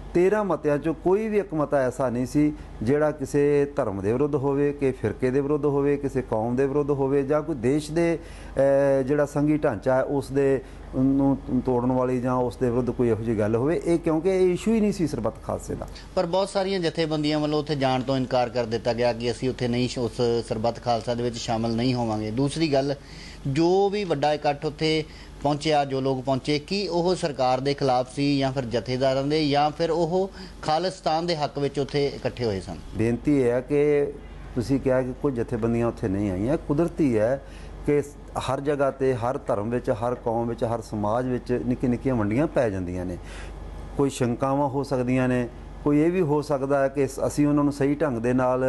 13 ਮਤਿਆਂ 'ਚੋਂ ਕੋਈ ਵੀ ਇੱਕ ਮਤਾ ਐਸਾ ਨਹੀਂ ਸੀ ਜਿਹੜਾ ਕਿਸੇ ਧਰਮ ਦੇ ਵਿਰੁੱਧ ਹੋਵੇ, ਕਿ ਫਿਰਕੇ ਦੇ ਵਿਰੁੱਧ ਹੋਵੇ, ਕਿਸੇ ਕੌਮ ਦੇ ਵਿਰੁੱਧ ਹੋਵੇ, ਜਾਂ ਕੋਈ ਦੇਸ਼ ਦੇ ਜਿਹੜਾ ਸੰਘੀ ਢਾਂਚਾ ਹੈ ਉਸ ਦੇ ਨੂੰ ਤੋੜਨ ਵਾਲੀ ਜਾਂ ਉਸ ਦੇ ਵਿਰੁੱਧ ਕੋਈ ਇਹੋ ਜਿਹੀ ਗੱਲ ਹੋਵੇ। ਇਹ ਕਿਉਂਕਿ ਇਹ ਇਸ਼ੂ ਹੀ ਨਹੀਂ ਸੀ ਸਰਬੱਤ ਖਾਲਸੇ ਦਾ। ਪਰ ਬਹੁਤ ਸਾਰੀਆਂ ਜਥੇਬੰਦੀਆਂ ਵੱਲੋਂ ਉੱਥੇ ਜਾਣ ਤੋਂ ਇਨਕਾਰ ਕਰ ਦਿੱਤਾ ਗਿਆ ਕਿ ਅਸੀਂ ਉੱਥੇ ਨਹੀਂ ਉਸ ਸਰਬੱਤ ਖਾਲਸਾ ਦੇ ਵਿੱਚ ਸ਼ਾਮਲ ਨਹੀਂ ਹੋਵਾਂਗੇ। ਦੂਸਰੀ ਗੱਲ, ਜੋ ਵੀ ਵੱਡਾ ਇਕੱਠ ਉੱਥੇ ਪਹੁੰਚਿਆ, ਜੋ ਲੋਕ ਪਹੁੰਚੇ, ਕੀ ਉਹ ਸਰਕਾਰ ਦੇ ਖਿਲਾਫ ਸੀ ਜਾਂ ਫਿਰ ਜਥੇਦਾਰਾਂ ਦੇ, ਜਾਂ ਫਿਰ ਉਹ ਖਾਲਿਸਤਾਨ ਦੇ ਹੱਕ ਵਿੱਚ ਉੱਥੇ ਇਕੱਠੇ ਹੋਏ ਸਨ? ਬੇਨਤੀ ਇਹ ਹੈ ਕਿ ਤੁਸੀਂ ਕਿਹਾ ਕਿ ਕੁਝ ਜਥੇਬੰਦੀਆਂ ਉੱਥੇ ਨਹੀਂ ਆਈਆਂ। ਕੁਦਰਤੀ ਹੈ ਕਿ ਹਰ ਜਗ੍ਹਾ ਤੇ, ਹਰ ਧਰਮ ਵਿੱਚ, ਹਰ ਕੌਮ ਵਿੱਚ, ਹਰ ਸਮਾਜ ਵਿੱਚ ਨਿੱਕੀਆਂ ਵੰਡੀਆਂ ਪੈ ਜਾਂਦੀਆਂ ਨੇ। ਕੋਈ ਸ਼ੰਕਾਵਾਂ ਹੋ ਸਕਦੀਆਂ ਨੇ, ਕੋਈ ਇਹ ਵੀ ਹੋ ਸਕਦਾ ਹੈ ਕਿ ਅਸੀਂ ਉਹਨਾਂ ਨੂੰ ਸਹੀ ਢੰਗ ਦੇ ਨਾਲ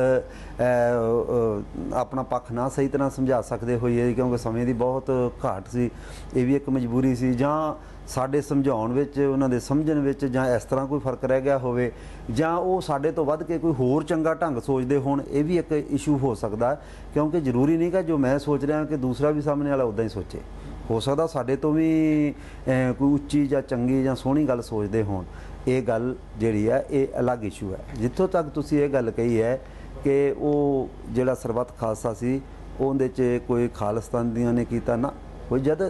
ਆਪਣਾ ਪੱਖ ਨਾ ਸਹੀ ਤਰ੍ਹਾਂ ਸਮਝਾ ਸਕਦੇ ਹੋਈਏ, ਕਿਉਂਕਿ ਸਮੇਂ ਦੀ ਬਹੁਤ ਘਾਟ ਸੀ। ਇਹ ਵੀ ਇੱਕ ਮਜਬੂਰੀ ਸੀ, ਜਾਂ ਸਾਡੇ ਸਮਝਾਉਣ ਵਿੱਚ, ਉਹਨਾਂ ਦੇ ਸਮਝਣ ਵਿੱਚ, ਜਾਂ ਇਸ ਤਰ੍ਹਾਂ ਕੋਈ ਫਰਕ ਰਹਿ ਗਿਆ ਹੋਵੇ, ਜਾਂ ਉਹ ਸਾਡੇ ਤੋਂ ਵੱਧ ਕੇ ਕੋਈ ਹੋਰ ਚੰਗਾ ਢੰਗ ਸੋਚਦੇ ਹੋਣ। ਇਹ ਵੀ ਇੱਕ ਇਸ਼ੂ ਹੋ ਸਕਦਾ, ਕਿਉਂਕਿ ਜ਼ਰੂਰੀ ਨਹੀਂ ਕਿ ਜੋ ਮੈਂ ਸੋਚ ਰਿਹਾ ਕਿ ਦੂਸਰਾ ਵੀ ਸਾਹਮਣੇ ਵਾਲਾ ਉੱਦਾਂ ਹੀ ਸੋਚੇ। ਹੋ ਸਕਦਾ ਸਾਡੇ ਤੋਂ ਵੀ ਕੋਈ ਉੱਚੀ ਜਾਂ ਚੰਗੀ ਜਾਂ ਸੋਹਣੀ ਗੱਲ ਸੋਚਦੇ ਹੋਣ। ਇਹ ਗੱਲ ਜਿਹੜੀ ਹੈ ਇਹ ਅਲੱਗ ਇਸ਼ੂ ਹੈ। ਜਿੱਥੋਂ ਤੱਕ ਤੁਸੀਂ ਇਹ ਗੱਲ ਕਹੀ ਹੈ ਕਿ ਉਹ ਜਿਹੜਾ ਸਰਬੱਤ ਖਾਲਸਾ ਸੀ ਉਹਦੇ 'ਚ ਕੋਈ ਖਾਲਿਸਤਾਨ ਦੀਆਂ ਨੇ ਕੀਤਾ ਨਾ, ਕੋਈ ਜਦ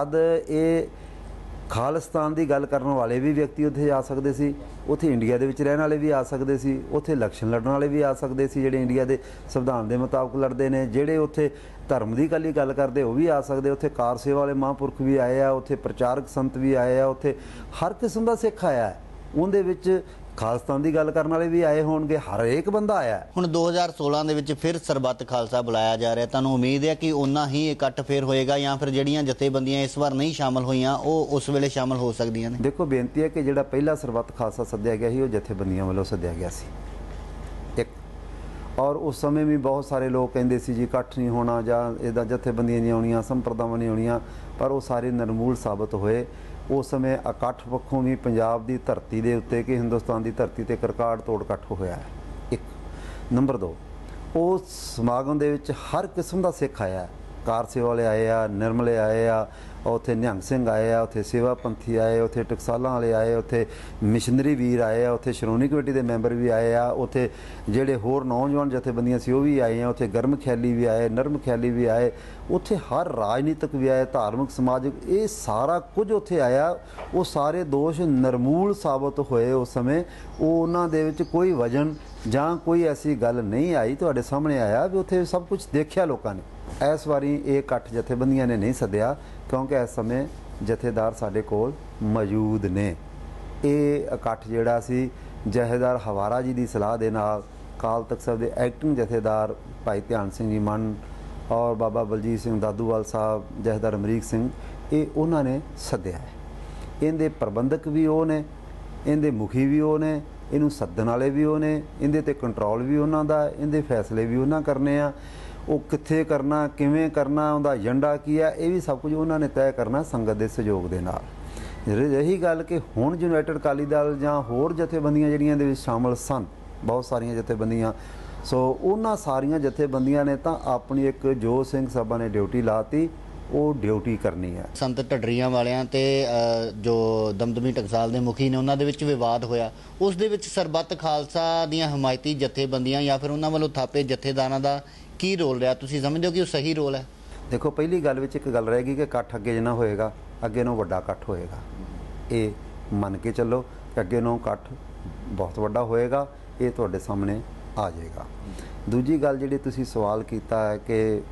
ਇਹ ਖਾਲਿਸਤਾਨ ਦੀ ਗੱਲ ਕਰਨ ਵਾਲੇ ਵੀ ਵਿਅਕਤੀ ਉੱਥੇ ਜਾ ਸਕਦੇ ਸੀ, ਉੱਥੇ ਇੰਡੀਆ ਦੇ ਵਿੱਚ ਰਹਿਣ ਵਾਲੇ ਵੀ ਆ ਸਕਦੇ ਸੀ, ਉੱਥੇ ਇਲੈਕਸ਼ਨ ਲੜਨ ਵਾਲੇ ਵੀ ਆ ਸਕਦੇ ਸੀ ਜਿਹੜੇ ਇੰਡੀਆ ਦੇ ਸੰਵਿਧਾਨ ਦੇ ਮੁਤਾਬਕ ਲੜਦੇ ਨੇ, ਜਿਹੜੇ ਉੱਥੇ ਧਰਮ ਦੀ ਗੱਲ ਕਰਦੇ ਉਹ ਵੀ ਆ ਸਕਦੇ, ਉੱਥੇ ਕਾਰ ਸੇਵਾ ਵਾਲੇ ਮਹਾਂਪੁਰਖ ਵੀ ਆਏ ਆ, ਉੱਥੇ ਪ੍ਰਚਾਰਕ ਸੰਤ ਵੀ ਆਏ ਆ, ਉੱਥੇ ਹਰ ਕਿਸਮ ਦਾ ਸਿੱਖ ਆਇਆ। ਉਹਦੇ ਵਿੱਚ ਖਾਲਿਸਤਾਨ ਦੀ ਗੱਲ ਕਰਨ ਵਾਲੇ ਵੀ ਆਏ ਹੋਣਗੇ, ਹਰੇਕ ਬੰਦਾ ਆਇਆ। ਹੁਣ 2016 ਦੇ ਵਿੱਚ ਫਿਰ ਸਰਬੱਤ ਖਾਲਸਾ ਬੁਲਾਇਆ ਜਾ ਰਿਹਾ, ਤੁਹਾਨੂੰ ਉਮੀਦ ਹੈ ਕਿ ਓਨਾ ਹੀ ਇਕੱਠ ਫਿਰ ਹੋਏਗਾ, ਜਾਂ ਫਿਰ ਜਿਹੜੀਆਂ ਜਥੇਬੰਦੀਆਂ ਇਸ ਵਾਰ ਨਹੀਂ ਸ਼ਾਮਲ ਹੋਈਆਂ ਉਹ ਉਸ ਵੇਲੇ ਸ਼ਾਮਲ ਹੋ ਸਕਦੀਆਂ ਨੇ? ਦੇਖੋ, ਬੇਨਤੀ ਹੈ ਕਿ ਜਿਹੜਾ ਪਹਿਲਾ ਸਰਬੱਤ ਖਾਲਸਾ ਸੱਦਿਆ ਗਿਆ ਸੀ ਉਹ ਜਥੇਬੰਦੀਆਂ ਵੱਲੋਂ ਸੱਦਿਆ ਗਿਆ ਸੀ ਇੱਕ, ਔਰ ਉਸ ਸਮੇਂ ਵੀ ਬਹੁਤ ਸਾਰੇ ਲੋਕ ਕਹਿੰਦੇ ਸੀ ਜੀ ਇਕੱਠ ਨਹੀਂ ਹੋਣਾ, ਜਾਂ ਇਹਦਾ ਜਥੇਬੰਦੀਆਂ ਨਹੀਂ ਆਉਣੀਆਂ, ਸੰਪਰਦਾਵਾਂ ਨਹੀਂ ਆਉਣੀਆਂ, ਪਰ ਉਹ ਸਾਰੇ ਨਿਰਮੂਲ ਸਾਬਤ ਹੋਏ। ਉਸ ਸਮੇਂ ਇਕੱਠ ਪੱਖੋਂ ਵੀ ਪੰਜਾਬ ਦੀ ਧਰਤੀ ਦੇ ਉੱਤੇ ਕਿ ਹਿੰਦੁਸਤਾਨ ਦੀ ਧਰਤੀ ਤੇ ਰਿਕਾਰਡ ਤੋੜ ਇਕੱਠ ਹੋਇਆ ਹੈ। ਇੱਕ ਨੰਬਰ 2, ਉਸ ਸਮਾਗਮ ਦੇ ਵਿੱਚ ਹਰ ਕਿਸਮ ਦਾ ਸਿੱਖ ਆਇਆ। ਕਾਰ ਸੇਵਾ ਵਾਲੇ ਆਏ ਆ, ਨਿਰਮਲੇ ਆਏ ਆ, ਉੱਥੇ ਨਿਹੰਗ ਸਿੰਘ ਆਏ ਆ, ਉੱਥੇ ਸੇਵਾ ਪੰਥੀ ਆਏ, ਉੱਥੇ ਟਕਸਾਲਾਂ ਵਾਲੇ ਆਏ, ਉੱਥੇ ਮਿਸ਼ਨਰੀ ਵੀਰ ਆਏ ਆ, ਉੱਥੇ ਸ਼੍ਰੋਮਣੀ ਕਮੇਟੀ ਦੇ ਮੈਂਬਰ ਵੀ ਆਏ ਆ, ਉੱਥੇ ਜਿਹੜੇ ਹੋਰ ਨੌਜਵਾਨ ਜਥੇਬੰਦੀਆਂ ਸੀ ਉਹ ਵੀ ਆਏ ਆ, ਉੱਥੇ ਗਰਮ ਖਿਆਲੀ ਵੀ ਆਏ, ਨਰਮ ਖਿਆਲੀ ਵੀ ਆਏ, ਉੱਥੇ ਹਰ ਰਾਜਨੀਤਿਕ ਵੀ ਆਏ, ਧਾਰਮਿਕ ਸਮਾਜਿਕ, ਇਹ ਸਾਰਾ ਕੁਝ ਉੱਥੇ ਆਇਆ। ਉਹ ਸਾਰੇ ਦੋਸ਼ ਨਿਰਮੂਲ ਸਾਬਤ ਹੋਏ ਉਸ ਸਮੇਂ। ਉਹ ਉਹਨਾਂ ਦੇ ਵਿੱਚ ਕੋਈ ਵਜਨ ਜਾਂ ਕੋਈ ਐਸੀ ਗੱਲ ਨਹੀਂ ਆਈ। ਤੁਹਾਡੇ ਸਾਹਮਣੇ ਆਇਆ ਵੀ ਉੱਥੇ ਸਭ ਕੁਝ ਦੇਖਿਆ ਲੋਕਾਂ ਨੇ। ਇਸ ਵਾਰੀ ਇਹ ਇਕੱਠ ਜਥੇਬੰਦੀਆਂ ਨੇ ਨਹੀਂ ਸੱਦਿਆ, ਕਿਉਂਕਿ ਇਸ ਸਮੇਂ ਜਥੇਦਾਰ ਸਾਡੇ ਕੋਲ ਮੌਜੂਦ ਨੇ। ਇਹ ਇਕੱਠ ਜਿਹੜਾ ਸੀ ਜਥੇਦਾਰ ਹਵਾਰਾ ਜੀ ਦੀ ਸਲਾਹ ਦੇ ਨਾਲ ਅਕਾਲ ਤਖ਼ਤ ਸਾਹਿਬ ਦੇ ਐਕਟਿੰਗ ਜਥੇਦਾਰ ਭਾਈ ਧਿਆਨ ਸਿੰਘ ਜੀ ਮੰਨ ਔਰ ਬਾਬਾ ਬਲਜੀਤ ਸਿੰਘ ਦਾਦੂਵਾਲ ਸਾਹਿਬ, ਜਥੇਦਾਰ ਅਮਰੀਕ ਸਿੰਘ, ਇਹ ਉਹਨਾਂ ਨੇ ਸੱਦਿਆ ਹੈ। ਇਹਦੇ ਪ੍ਰਬੰਧਕ ਵੀ ਉਹ ਨੇ, ਇਹਦੇ ਮੁਖੀ ਵੀ ਉਹ ਨੇ, ਇਹਨੂੰ ਸੱਦਣ ਵਾਲੇ ਵੀ ਉਹ ਨੇ, ਇਹਦੇ ਤੇ ਕੰਟਰੋਲ ਵੀ ਉਹਨਾਂ ਦਾ, ਇਹਦੇ ਫੈਸਲੇ ਵੀ ਉਹਨਾਂ ਕਰਨੇ ਆ। ਉਹ ਕਿੱਥੇ ਕਰਨਾ, ਕਿਵੇਂ ਕਰਨਾ, ਉਹਦਾ ਏਜੰਡਾ ਕੀ ਹੈ, ਇਹ ਵੀ ਸਭ ਕੁਝ ਉਹਨਾਂ ਨੇ ਤੈਅ ਕਰਨਾ ਸੰਗਤ ਦੇ ਸਹਿਯੋਗ ਦੇ ਨਾਲ। ਰਹੀ ਗੱਲ ਕਿ ਹੁਣ ਯੂਨਾਈਟਿਡ ਅਕਾਲੀ ਦਲ ਜਾਂ ਹੋਰ ਜਥੇਬੰਦੀਆਂ ਜਿਹੜੀਆਂ ਦੇ ਵਿੱਚ ਸ਼ਾਮਲ ਸਨ, ਬਹੁਤ ਸਾਰੀਆਂ ਜਥੇਬੰਦੀਆਂ, ਸੋ ਉਹਨਾਂ ਸਾਰੀਆਂ ਜਥੇਬੰਦੀਆਂ ਨੇ ਤਾਂ ਆਪਣੀ ਇੱਕ ਜੋ ਸਿੰਘ ਸਾਹਿਬਾਂ ਨੇ ਡਿਊਟੀ ਲਾਤੀ, ਉਹ ਡਿਊਟੀ ਕਰਨੀ ਹੈ। ਸੰਤ ਢੱਡਰੀਆਂ ਵਾਲਿਆਂ ਤੇ ਜੋ ਦਮਦਮੀ ਟਕਸਾਲ ਦੇ ਮੁਖੀ ਨੇ ਉਹਨਾਂ ਦੇ ਵਿੱਚ ਵਿਵਾਦ ਹੋਇਆ, ਉਸ ਦੇ ਵਿੱਚ ਸਰਬੱਤ ਖਾਲਸਾ ਦੀਆਂ ਹਮਾਇਤੀ ਜਥੇਬੰਦੀਆਂ ਜਾਂ ਫਿਰ ਉਹਨਾਂ ਵੱਲੋਂ ਥਾਪੇ ਜਥੇਦਾਰਾਂ ਦਾ ਕੀ ਰੋਲ ਰਿਹਾ? ਤੁਸੀਂ ਸਮਝਦੇ ਹੋ ਕਿ ਉਹ ਸਹੀ ਰੋਲ ਹੈ? ਦੇਖੋ, ਪਹਿਲੀ ਗੱਲ ਵਿੱਚ ਇੱਕ ਗੱਲ ਰਹੇਗੀ ਕਿ ਇਕੱਠ ਅੱਗੇ ਜਿੰਨਾ ਹੋਏਗਾ, ਅੱਗੇ ਨੂੰ ਵੱਡਾ ਇਕੱਠ ਹੋਏਗਾ। ਇਹ ਮੰਨ ਕੇ ਚੱਲੋ ਕਿ ਅੱਗੇ ਨੂੰ ਇਕੱਠ ਬਹੁਤ ਵੱਡਾ ਹੋਏਗਾ, ਇਹ ਤੁਹਾਡੇ ਸਾਹਮਣੇ ਆ ਜਾਏਗਾ। ਦੂਜੀ ਗੱਲ ਜਿਹੜੀ ਤੁਸੀਂ ਸਵਾਲ ਕੀਤਾ ਹੈ ਕਿ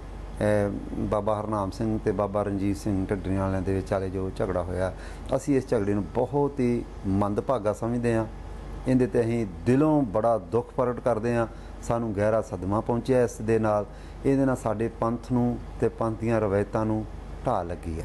ਬਾਬਾ ਹਰਨਾਮ ਸਿੰਘ ਤੇ ਬਾਬਾ ਰਣਜੀਤ ਸਿੰਘ ਢੱਡਰੀਆਂ ਵਾਲਿਆਂ ਦੇ ਵਿਚਾਲੇ ਜੋ ਝਗੜਾ ਹੋਇਆ, ਅਸੀਂ ਇਸ ਝਗੜੇ ਨੂੰ ਬਹੁਤ ਹੀ ਮੰਦਭਾਗਾ ਸਮਝਦੇ ਹਾਂ। ਇਹਦੇ ਤੇ ਅਸੀਂ ਦਿਲੋਂ ਬੜਾ ਦੁੱਖ ਪ੍ਰਗਟ ਕਰਦੇ ਹਾਂ। ਸਾਨੂੰ ਗਹਿਰਾ ਸਦਮਾ ਪਹੁੰਚਿਆ ਇਸ ਦੇ ਨਾਲ। ਇਹਦੇ ਨਾਲ ਸਾਡੇ ਪੰਥ ਨੂੰ ਤੇ ਪੰਥ ਦੀਆਂ ਰਵਾਇਤਾਂ ਨੂੰ ਢਾਹ ਲੱਗੀ ਹੈ।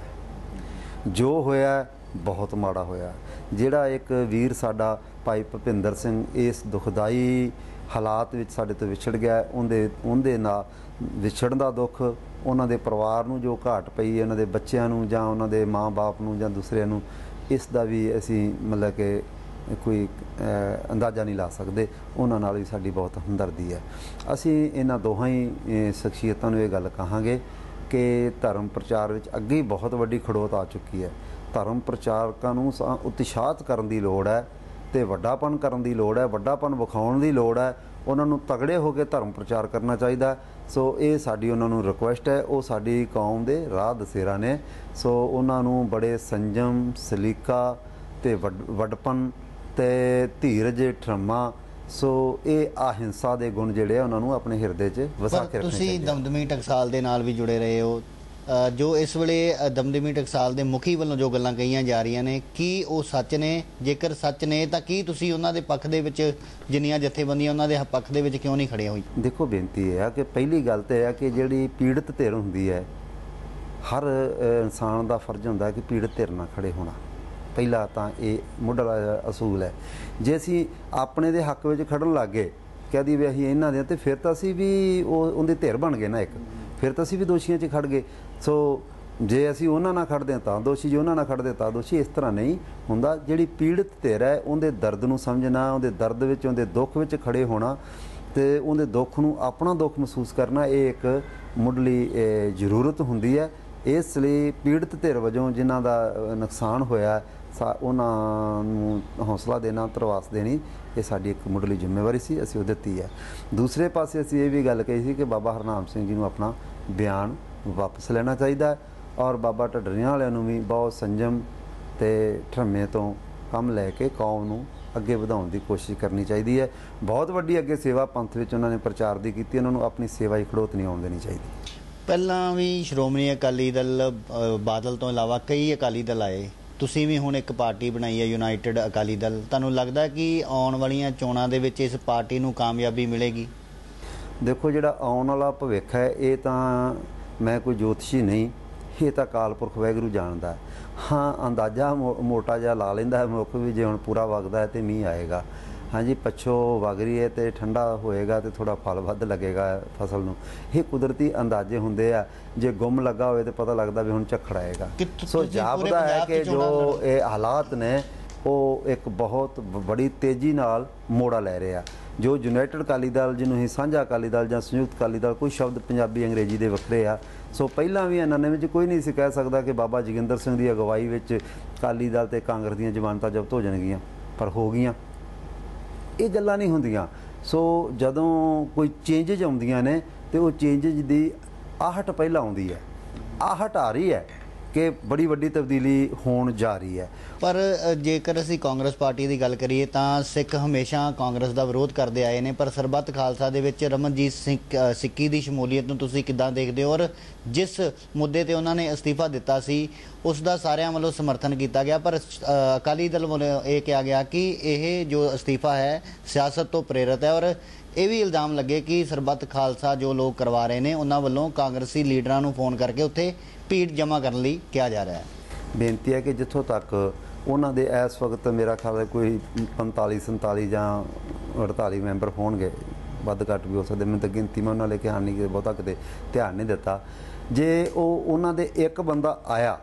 ਜੋ ਹੋਇਆ ਬਹੁਤ ਮਾੜਾ ਹੋਇਆ। ਜਿਹੜਾ ਇੱਕ ਵੀਰ ਸਾਡਾ ਭਾਈ ਭੁਪਿੰਦਰ ਸਿੰਘ ਇਸ ਦੁਖਦਾਈ ਹਾਲਾਤ ਵਿੱਚ ਸਾਡੇ ਤੋਂ ਵਿਛੜ ਗਿਆ, ਉਹਦੇ ਨਾਲ ਵਿਛੜਨ ਦਾ ਦੁੱਖ, ਉਹਨਾਂ ਦੇ ਪਰਿਵਾਰ ਨੂੰ ਜੋ ਘਾਟ ਪਈ, ਉਹਨਾਂ ਦੇ ਬੱਚਿਆਂ ਨੂੰ ਜਾਂ ਉਹਨਾਂ ਦੇ ਮਾਂ-ਬਾਪ ਨੂੰ ਜਾਂ ਦੂਸਰਿਆਂ ਨੂੰ, ਇਸ ਦਾ ਵੀ ਅਸੀਂ ਮਤਲਬ ਕਿ ਕੋਈ ਅੰਦਾਜ਼ਾ ਨਹੀਂ ਲਾ ਸਕਦੇ। ਉਹਨਾਂ ਨਾਲ ਵੀ ਸਾਡੀ ਬਹੁਤ ਹਮਦਰਦੀ ਹੈ। ਅਸੀਂ ਇਹਨਾਂ ਦੋਹਾਂ ਹੀ ਸ਼ਖਸੀਅਤਾਂ ਨੂੰ ਇਹ ਗੱਲ ਕਹਾਂਗੇ ਕਿ ਧਰਮ ਪ੍ਰਚਾਰ ਵਿੱਚ ਅੱਗੇ ਹੀ ਬਹੁਤ ਵੱਡੀ ਖੜੋਤ ਆ ਚੁੱਕੀ ਹੈ। ਧਰਮ ਪ੍ਰਚਾਰਕਾਂ ਨੂੰ ਉਤਸ਼ਾਹਿਤ ਕਰਨ ਦੀ ਲੋੜ ਹੈ ਤੇ ਵੱਡਾਪਨ ਕਰਨ ਦੀ ਲੋੜ ਹੈ, ਵੱਡਾਪਨ ਵਿਖਾਉਣ ਦੀ ਲੋੜ ਹੈ। ਉਹਨਾਂ ਨੂੰ ਤਗੜੇ ਹੋ ਕੇ ਧਰਮ ਪ੍ਰਚਾਰ ਕਰਨਾ ਚਾਹੀਦਾ। ਸੋ ਇਹ ਸਾਡੀ ਉਹਨਾਂ ਨੂੰ ਰਿਕੁਐਸਟ ਹੈ। ਉਹ ਸਾਡੀ ਕੌਮ ਦੇ ਰਾਹ ਦਸੇਰਾ ਨੇ। ਸੋ ਉਹਨਾਂ ਨੂੰ ਬੜੇ ਸੰਜਮ, ਸਲੀਕਾ ਤੇ ਵੱਡਪਨ ਤੇ ਧੀਰਜ, ਠਰਮਾ, ਸੋ ਇਹ ਅਹਿੰਸਾ ਦੇ ਗੁਣ ਜਿਹੜੇ ਆ ਉਹਨਾਂ ਨੂੰ ਆਪਣੇ ਹਿਰਦੇ 'ਚ ਵਸਾ ਕੇ ਰੱਖਣੇ ਤੁਸੀਂ ਚਾਹੀਦੇ। ਦਮਦਮੀ ਟਕਸਾਲ ਦੇ ਨਾਲ ਵੀ ਜੁੜੇ ਰਹੇ ਹੋ, ਜੋ ਇਸ ਵੇਲੇ ਦਮਦਮੀ ਟਕਸਾਲ ਦੇ ਮੁਖੀ ਵੱਲੋਂ ਜੋ ਗੱਲਾਂ ਕਹੀਆਂ ਜਾ ਰਹੀਆਂ ਨੇ, ਕੀ ਉਹ ਸੱਚ ਨੇ? ਜੇਕਰ ਸੱਚ ਨੇ ਤਾਂ ਕੀ ਤੁਸੀਂ ਉਹਨਾਂ ਦੇ ਪੱਖ ਦੇ ਵਿੱਚ, ਜਿੰਨੀਆਂ ਜਥੇਬੰਦੀਆਂ ਉਹਨਾਂ ਦੇ ਪੱਖ ਦੇ ਵਿੱਚ ਕਿਉਂ ਨਹੀਂ ਖੜੇ ਹੋਈ? ਦੇਖੋ, ਬੇਨਤੀ ਇਹ ਆ ਕਿ ਪਹਿਲੀ ਗੱਲ ਤਾਂ ਇਹ ਆ ਕਿ ਜਿਹੜੀ ਪੀੜਤ ਧਿਰ ਹੁੰਦੀ ਹੈ, ਹਰ ਇਨਸਾਨ ਦਾ ਫਰਜ਼ ਹੁੰਦਾ ਕਿ ਪੀੜਤ ਧਿਰ ਨਾਲ ਖੜੇ ਹੋਣਾ। ਪਹਿਲਾ ਤਾਂ ਇਹ ਮੁੱਢਲਾ ਅਸੂਲ ਹੈ। ਜੇ ਅਸੀਂ ਆਪਣੇ ਦੇ ਹੱਕ ਵਿੱਚ ਖੜਨ ਲੱਗ ਗਏ, ਕਹਦੀ ਵੀ ਅਸੀਂ ਇਹਨਾਂ ਦੇ, ਤੇ ਫਿਰ ਤਾਂ ਅਸੀਂ ਵੀ ਉਹਦੀ ਧਿਰ ਬਣ ਗਏ ਨਾ ਇੱਕ, ਫਿਰ ਤਾਂ ਅਸੀਂ ਵੀ ਦੋਸ਼ੀਆਂ 'ਚ ਖੜ ਗਏ। ਸੋ ਜੇ ਅਸੀਂ ਉਹਨਾਂ ਨਾਲ ਖੜਦੇ ਹਾਂ ਤਾਂ ਦੋਸ਼ੀ, ਜੇ ਉਹਨਾਂ ਨਾਲ ਖੜਦੇ ਤਾਂ ਦੋਸ਼ੀ। ਇਸ ਤਰ੍ਹਾਂ ਨਹੀਂ ਹੁੰਦਾ। ਜਿਹੜੀ ਪੀੜਤ ਧਿਰ ਹੈ ਉਹਦੇ ਦਰਦ ਨੂੰ ਸਮਝਣਾ, ਉਹਦੇ ਦਰਦ ਵਿੱਚ, ਉਹਦੇ ਦੁੱਖ ਵਿੱਚ ਖੜੇ ਹੋਣਾ ਤੇ ਉਹਦੇ ਦੁੱਖ ਨੂੰ ਆਪਣਾ ਦੁੱਖ ਮਹਿਸੂਸ ਕਰਨਾ, ਇਹ ਇੱਕ ਮੁੱਢਲੀ ਜ਼ਰੂਰਤ ਹੁੰਦੀ ਹੈ। ਇਸ ਲਈ ਪੀੜਤ ਧਿਰ ਵਜੋਂ ਜਿਨ੍ਹਾਂ ਦਾ ਨੁਕਸਾਨ ਹੋਇਆ, ਉਹਨਾਂ ਨੂੰ ਹੌਸਲਾ ਦੇਣਾ, ਧਰਵਾਸ ਦੇਣੀ, ਇਹ ਸਾਡੀ ਇੱਕ ਮੁੱਢਲੀ ਜ਼ਿੰਮੇਵਾਰੀ ਸੀ, ਅਸੀਂ ਉਹ ਦਿੱਤੀ ਹੈ। ਦੂਸਰੇ ਪਾਸੇ ਅਸੀਂ ਇਹ ਵੀ ਗੱਲ ਕਹੀ ਸੀ ਕਿ ਬਾਬਾ ਹਰਨਾਮ ਸਿੰਘ ਜੀ ਨੂੰ ਆਪਣਾ ਬਿਆਨ ਵਾਪਸ ਲੈਣਾ ਚਾਹੀਦਾ ਹੈ ਔਰ ਬਾਬਾ ਢੱਡਰੀਆਂ ਵਾਲਿਆਂ ਨੂੰ ਵੀ ਬਹੁਤ ਸੰਜਮ ਤੇ ਠਰਮੇ ਤੋਂ ਕੰਮ ਲੈ ਕੇ ਕੌਮ ਨੂੰ ਅੱਗੇ ਵਧਾਉਣ ਦੀ ਕੋਸ਼ਿਸ਼ ਕਰਨੀ ਚਾਹੀਦੀ ਹੈ। ਬਹੁਤ ਵੱਡੀ ਅੱਗੇ ਸੇਵਾ ਪੰਥ ਵਿੱਚ ਉਹਨਾਂ ਨੇ ਪ੍ਰਚਾਰ ਦੀ ਕੀਤੀ, ਉਹਨਾਂ ਨੂੰ ਆਪਣੀ ਸੇਵਾ ਹੀ ਖੜੋਤ ਨਹੀਂ ਆਉਣ ਦੇਣੀ ਚਾਹੀਦੀ। ਪਹਿਲਾਂ ਵੀ ਸ਼੍ਰੋਮਣੀ ਅਕਾਲੀ ਦਲ, ਬਾਦਲ ਤੋਂ ਇਲਾਵਾ ਕਈ ਅਕਾਲੀ ਦਲ ਆਏ, ਤੁਸੀਂ ਵੀ ਹੁਣ ਇੱਕ ਪਾਰਟੀ ਬਣਾਈ ਹੈ ਯੂਨਾਈਟਿਡ ਅਕਾਲੀ ਦਲ। ਤੁਹਾਨੂੰ ਲੱਗਦਾ ਕਿ ਆਉਣ ਵਾਲੀਆਂ ਚੋਣਾਂ ਦੇ ਵਿੱਚ ਇਸ ਪਾਰਟੀ ਨੂੰ ਕਾਮਯਾਬੀ ਮਿਲੇਗੀ? ਦੇਖੋ, ਜਿਹੜਾ ਆਉਣ ਵਾਲਾ ਭਵਿੱਖ ਹੈ, ਇਹ ਤਾਂ ਮੈਂ ਕੋਈ ਜੋਤਸ਼ੀ ਨਹੀਂ, ਇਹ ਤਾਂ ਅਕਾਲ ਪੁਰਖ ਵਾਹਿਗੁਰੂ ਜਾਣਦਾ। ਹਾਂ, ਅੰਦਾਜ਼ਾ ਮੋਟਾ ਜਿਹਾ ਲਾ ਲੈਂਦਾ ਹੈ ਮੁੱਖ ਵੀ, ਜੇ ਹੁਣ ਪੂਰਾ ਵਗਦਾ ਹੈ ਤੇ ਮੀਂਹ ਆਏਗਾ। ਹਾਂਜੀ, ਪੱਛੋਂ ਵਗ ਰਹੀ ਹੈ ਤੇ ਠੰਡਾ ਹੋਏਗਾ ਤੇ ਥੋੜਾ ਫਲ ਵੱਧ ਲੱਗੇਗਾ ਫਸਲ ਨੂੰ। ਇਹ ਕੁਦਰਤੀ ਅੰਦਾਜ਼ੇ ਹੁੰਦੇ ਆ। ਜੇ ਗੁੰਮ ਲੱਗਾ ਹੋਵੇ ਤੇ ਪਤਾ ਲੱਗਦਾ ਵੀ ਹੁਣ ਝੱਖੜ ਆਏਗਾ। ਸੋ ਜਾਪਦਾ ਹੈ ਕਿ ਜੋ ਇਹ ਹਾਲਾਤ ਨੇ ਉਹ ਇੱਕ ਬਹੁਤ ਬੜੀ ਤੇਜ਼ੀ ਨਾਲ ਮੋੜਾ ਲੈ ਰਹੇ ਆ। ਜੋ ਯੂਨਾਈਟਿਡ ਅਕਾਲੀ ਦਲ, ਜਿਹਨੂੰ ਅਸੀਂ ਸਾਂਝਾ ਅਕਾਲੀ ਦਲ ਜਾਂ ਸੰਯੁਕਤ ਅਕਾਲੀ ਦਲ, ਕੋਈ ਸ਼ਬਦ ਪੰਜਾਬੀ ਅੰਗਰੇਜ਼ੀ ਦੇ ਵੱਖਰੇ ਆ। ਸੋ ਪਹਿਲਾਂ ਵੀ ਇਹਨਾਂ ਵਿੱਚ ਕੋਈ ਨਹੀਂ ਸੀ ਕਹਿ ਸਕਦਾ ਕਿ ਬਾਬਾ ਜੋਗਿੰਦਰ ਸਿੰਘ ਦੀ ਅਗਵਾਈ ਵਿੱਚ ਅਕਾਲੀ ਦਲ ਤੇ ਕਾਂਗਰਸ ਦੀਆਂ ਜ਼ਮਾਨਤਾਂ ਜ਼ਬਤ ਹੋ ਜਾਣਗੀਆਂ, ਪਰ ਹੋ ਗਈਆਂ। ਇਹ ਗੱਲਾਂ ਨਹੀਂ ਹੁੰਦੀਆਂ। ਸੋ ਜਦੋਂ ਕੋਈ ਚੇਂਜਿਜ ਆਉਂਦੀਆਂ ਨੇ ਤੇ ਉਹ ਚੇਂਜਿਜ ਦੀ ਆਹਟ ਪਹਿਲਾਂ ਆਉਂਦੀ ਹੈ। ਆਹਟ ਆ ਰਹੀ ਹੈ ਕਿ ਬੜੀ ਵੱਡੀ ਤਬਦੀਲੀ ਹੋਣ ਜਾ ਰਹੀ ਹੈ। ਪਰ ਜੇਕਰ ਅਸੀਂ ਕਾਂਗਰਸ ਪਾਰਟੀ ਦੀ ਗੱਲ ਕਰੀਏ ਤਾਂ ਸਿੱਖ ਹਮੇਸ਼ਾ ਕਾਂਗਰਸ ਦਾ ਵਿਰੋਧ ਕਰਦੇ ਆਏ ਨੇ, ਪਰ ਸਰਬੱਤ ਖਾਲਸਾ ਦੇ ਵਿੱਚ ਰਮਨਜੀਤ ਸਿੰਘ ਸਿੱਕੀ ਦੀ ਸ਼ਮੂਲੀਅਤ ਨੂੰ ਤੁਸੀਂ ਕਿੱਦਾਂ ਦੇਖਦੇ ਹੋ? ਔਰ ਜਿਸ ਮੁੱਦੇ ਤੇ ਉਹਨਾਂ ਨੇ ਅਸਤੀਫਾ ਦਿੱਤਾ ਸੀ ਉਸ ਦਾ ਸਾਰਿਆਂ ਵੱਲੋਂ ਸਮਰਥਨ ਕੀਤਾ ਗਿਆ, ਪਰ ਅਕਾਲੀ ਦਲ ਵੱਲੋਂ ਇਹ ਕਿਹਾ ਗਿਆ ਕਿ ਇਹ ਜੋ ਅਸਤੀਫਾ ਹੈ ਸਿਆਸਤ ਤੋਂ ਪ੍ਰੇਰਿਤ ਹੈ। ਔਰ ਇਹ ਵੀ ਇਲਜ਼ਾਮ ਲੱਗੇ ਕਿ ਸਰਬੱਤ ਖਾਲਸਾ ਜੋ ਲੋਕ ਕਰਵਾ ਰਹੇ ਨੇ ਉਹਨਾਂ ਵੱਲੋਂ ਕਾਂਗਰਸੀ ਲੀਡਰਾਂ ਨੂੰ ਫੋਨ ਕਰਕੇ ਉੱਥੇ ਭੀੜ ਜਮ੍ਹਾਂ ਕਰਨ ਲਈ ਕਿਹਾ ਜਾ ਰਿਹਾ ਹੈ। ਬੇਨਤੀ ਹੈ ਕਿ ਜਿੱਥੋਂ ਤੱਕ ਉਹਨਾਂ ਦੇ ਇਸ ਵਕਤ ਮੇਰਾ ਖਿਆਲ ਹੈ ਕੋਈ 45 47 ਜਾਂ 48 ਮੈਂਬਰ ਹੋਣਗੇ, ਵੱਧ ਘੱਟ ਵੀ ਹੋ ਸਕਦੇ। ਮੈਨੂੰ ਤਾਂ ਗਿਣਤੀ ਮੈਂ ਉਹਨਾਂ ਲੈ ਕੇ ਆਉਣ ਨਹੀਂ, ਬਹੁਤਾ ਕਿਤੇ ਧਿਆਨ ਨਹੀਂ ਦਿੱਤਾ। ਜੇ ਉਹਨਾਂ ਦੇ ਇੱਕ ਬੰਦਾ ਆਇਆ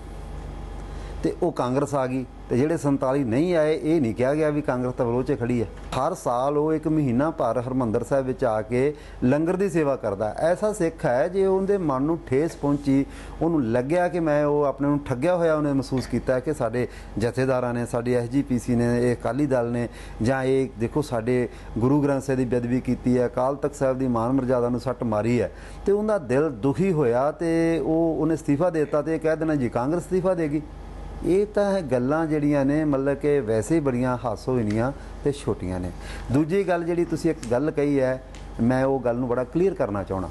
ਤੇ ਉਹ ਕਾਂਗਰਸ ਆ ਗਈ ਤੇ ਜਿਹੜੇ 47 ਨਹੀਂ ਆਏ, ਇਹ ਨਹੀਂ ਕਿਹਾ ਗਿਆ ਵੀ ਕਾਂਗਰਸ ਤਾਂ ਵਿਰੋਧ 'ਚ ਖੜੀ ਹੈ। ਹਰ ਸਾਲ ਉਹ ਇੱਕ ਮਹੀਨਾ ਭਰ ਹਰਿਮੰਦਰ ਸਾਹਿਬ ਵਿੱਚ ਆ ਕੇ ਲੰਗਰ ਦੀ ਸੇਵਾ ਕਰਦਾ। ਐਸਾ ਸਿੱਖ ਹੈ ਜੇ ਉਹਦੇ ਮਨ ਨੂੰ ਠੇਸ ਪਹੁੰਚੀ, ਉਹਨੂੰ ਲੱਗਿਆ ਕਿ ਮੈਂ ਉਹ ਆਪਣੇ ਨੂੰ ਠੱਗਿਆ ਹੋਇਆ, ਉਹਨੇ ਮਹਿਸੂਸ ਕੀਤਾ ਕਿ ਸਾਡੇ ਜਥੇਦਾਰਾਂ ਨੇ, ਸਾਡੀ SGPC ਨੇ, ਇਹ ਅਕਾਲੀ ਦਲ ਨੇ, ਜਾਂ ਇਹ ਦੇਖੋ ਸਾਡੇ ਗੁਰੂ ਗ੍ਰੰਥ ਸਾਹਿਬ ਦੀ ਬੇਅਦਬੀ ਕੀਤੀ ਹੈ, ਅਕਾਲ ਤਖਤ ਸਾਹਿਬ ਦੀ ਮਾਨ ਮਰਜ਼ਾਦਾ ਨੂੰ ਸੱਟ ਮਾਰੀ ਹੈ, ਤੇ ਉਹਦਾ ਦਿਲ ਦੁਖੀ ਹੋਇਆ ਤੇ ਉਹਨੇ ਅਸਤੀਫਾ ਦੇ ਦਿੱਤਾ ਤੇ ਕਹਿ ਦੇਣਾ ਜੀ ਕਾਂਗਰਸ ਅਸਤੀਫਾ ਦੇਗੀ। ਇਹ ਤਾਂ ਗੱਲਾਂ ਜਿਹੜੀਆਂ ਨੇ ਮਤਲਬ ਕਿ ਵੈਸੇ ਹੀ ਬੜੀਆਂ ਹਾਸੋਹੀਣੀਆਂ ਤੇ ਛੋਟੀਆਂ ਨੇ। ਦੂਜੀ ਗੱਲ ਜਿਹੜੀ ਤੁਸੀਂ ਇੱਕ ਗੱਲ ਕਹੀ ਹੈ, ਮੈਂ ਉਹ ਗੱਲ ਨੂੰ ਬੜਾ ਕਲੀਅਰ ਕਰਨਾ ਚਾਹਣਾ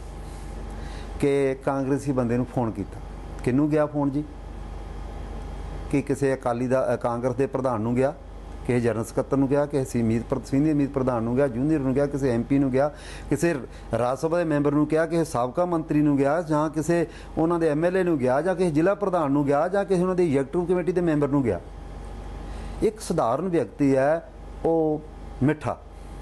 ਕਿ ਕਾਂਗਰਸੀ ਬੰਦੇ ਨੂੰ ਫੋਨ ਕੀਤਾ। ਕਿਹਨੂੰ ਗਿਆ ਫੋਨ ਜੀ? ਕਿ ਕਿਸੇ ਅਕਾਲੀ ਦਾ ਕਾਂਗਰਸ ਦੇ ਪ੍ਰਧਾਨ ਨੂੰ ਗਿਆ, ਕਿਸੇ ਜਨਰਲ ਸਕੱਤਰ ਨੂੰ ਗਿਆ, ਕਿਸੇ ਸੀਨੀਅਰ ਮੀਤ ਪ੍ਰਧਾਨ ਨੂੰ ਗਿਆ, ਜੂਨੀਅਰ ਨੂੰ ਗਿਆ, ਕਿਸੇ MP ਨੂੰ ਗਿਆ, ਕਿਸੇ ਰਾਜ ਸਭਾ ਦੇ ਮੈਂਬਰ ਨੂੰ ਗਿਆ, ਕਿਸੇ ਸਾਬਕਾ ਮੰਤਰੀ ਨੂੰ ਗਿਆ, ਜਾਂ ਕਿਸੇ ਉਹਨਾਂ ਦੇ MLA ਨੂੰ ਗਿਆ, ਜਾਂ ਕਿਸੇ ਜ਼ਿਲ੍ਹਾ ਪ੍ਰਧਾਨ ਨੂੰ ਗਿਆ, ਜਾਂ ਕਿਸੇ ਉਹਨਾਂ ਦੀ ਐਗਜ਼ੈਕਟਿਵ ਕਮੇਟੀ ਦੇ ਮੈਂਬਰ ਨੂੰ ਗਿਆ। ਇੱਕ ਸਧਾਰਨ ਵਿਅਕਤੀ ਹੈ ਉਹ ਮਿੱਠਾ,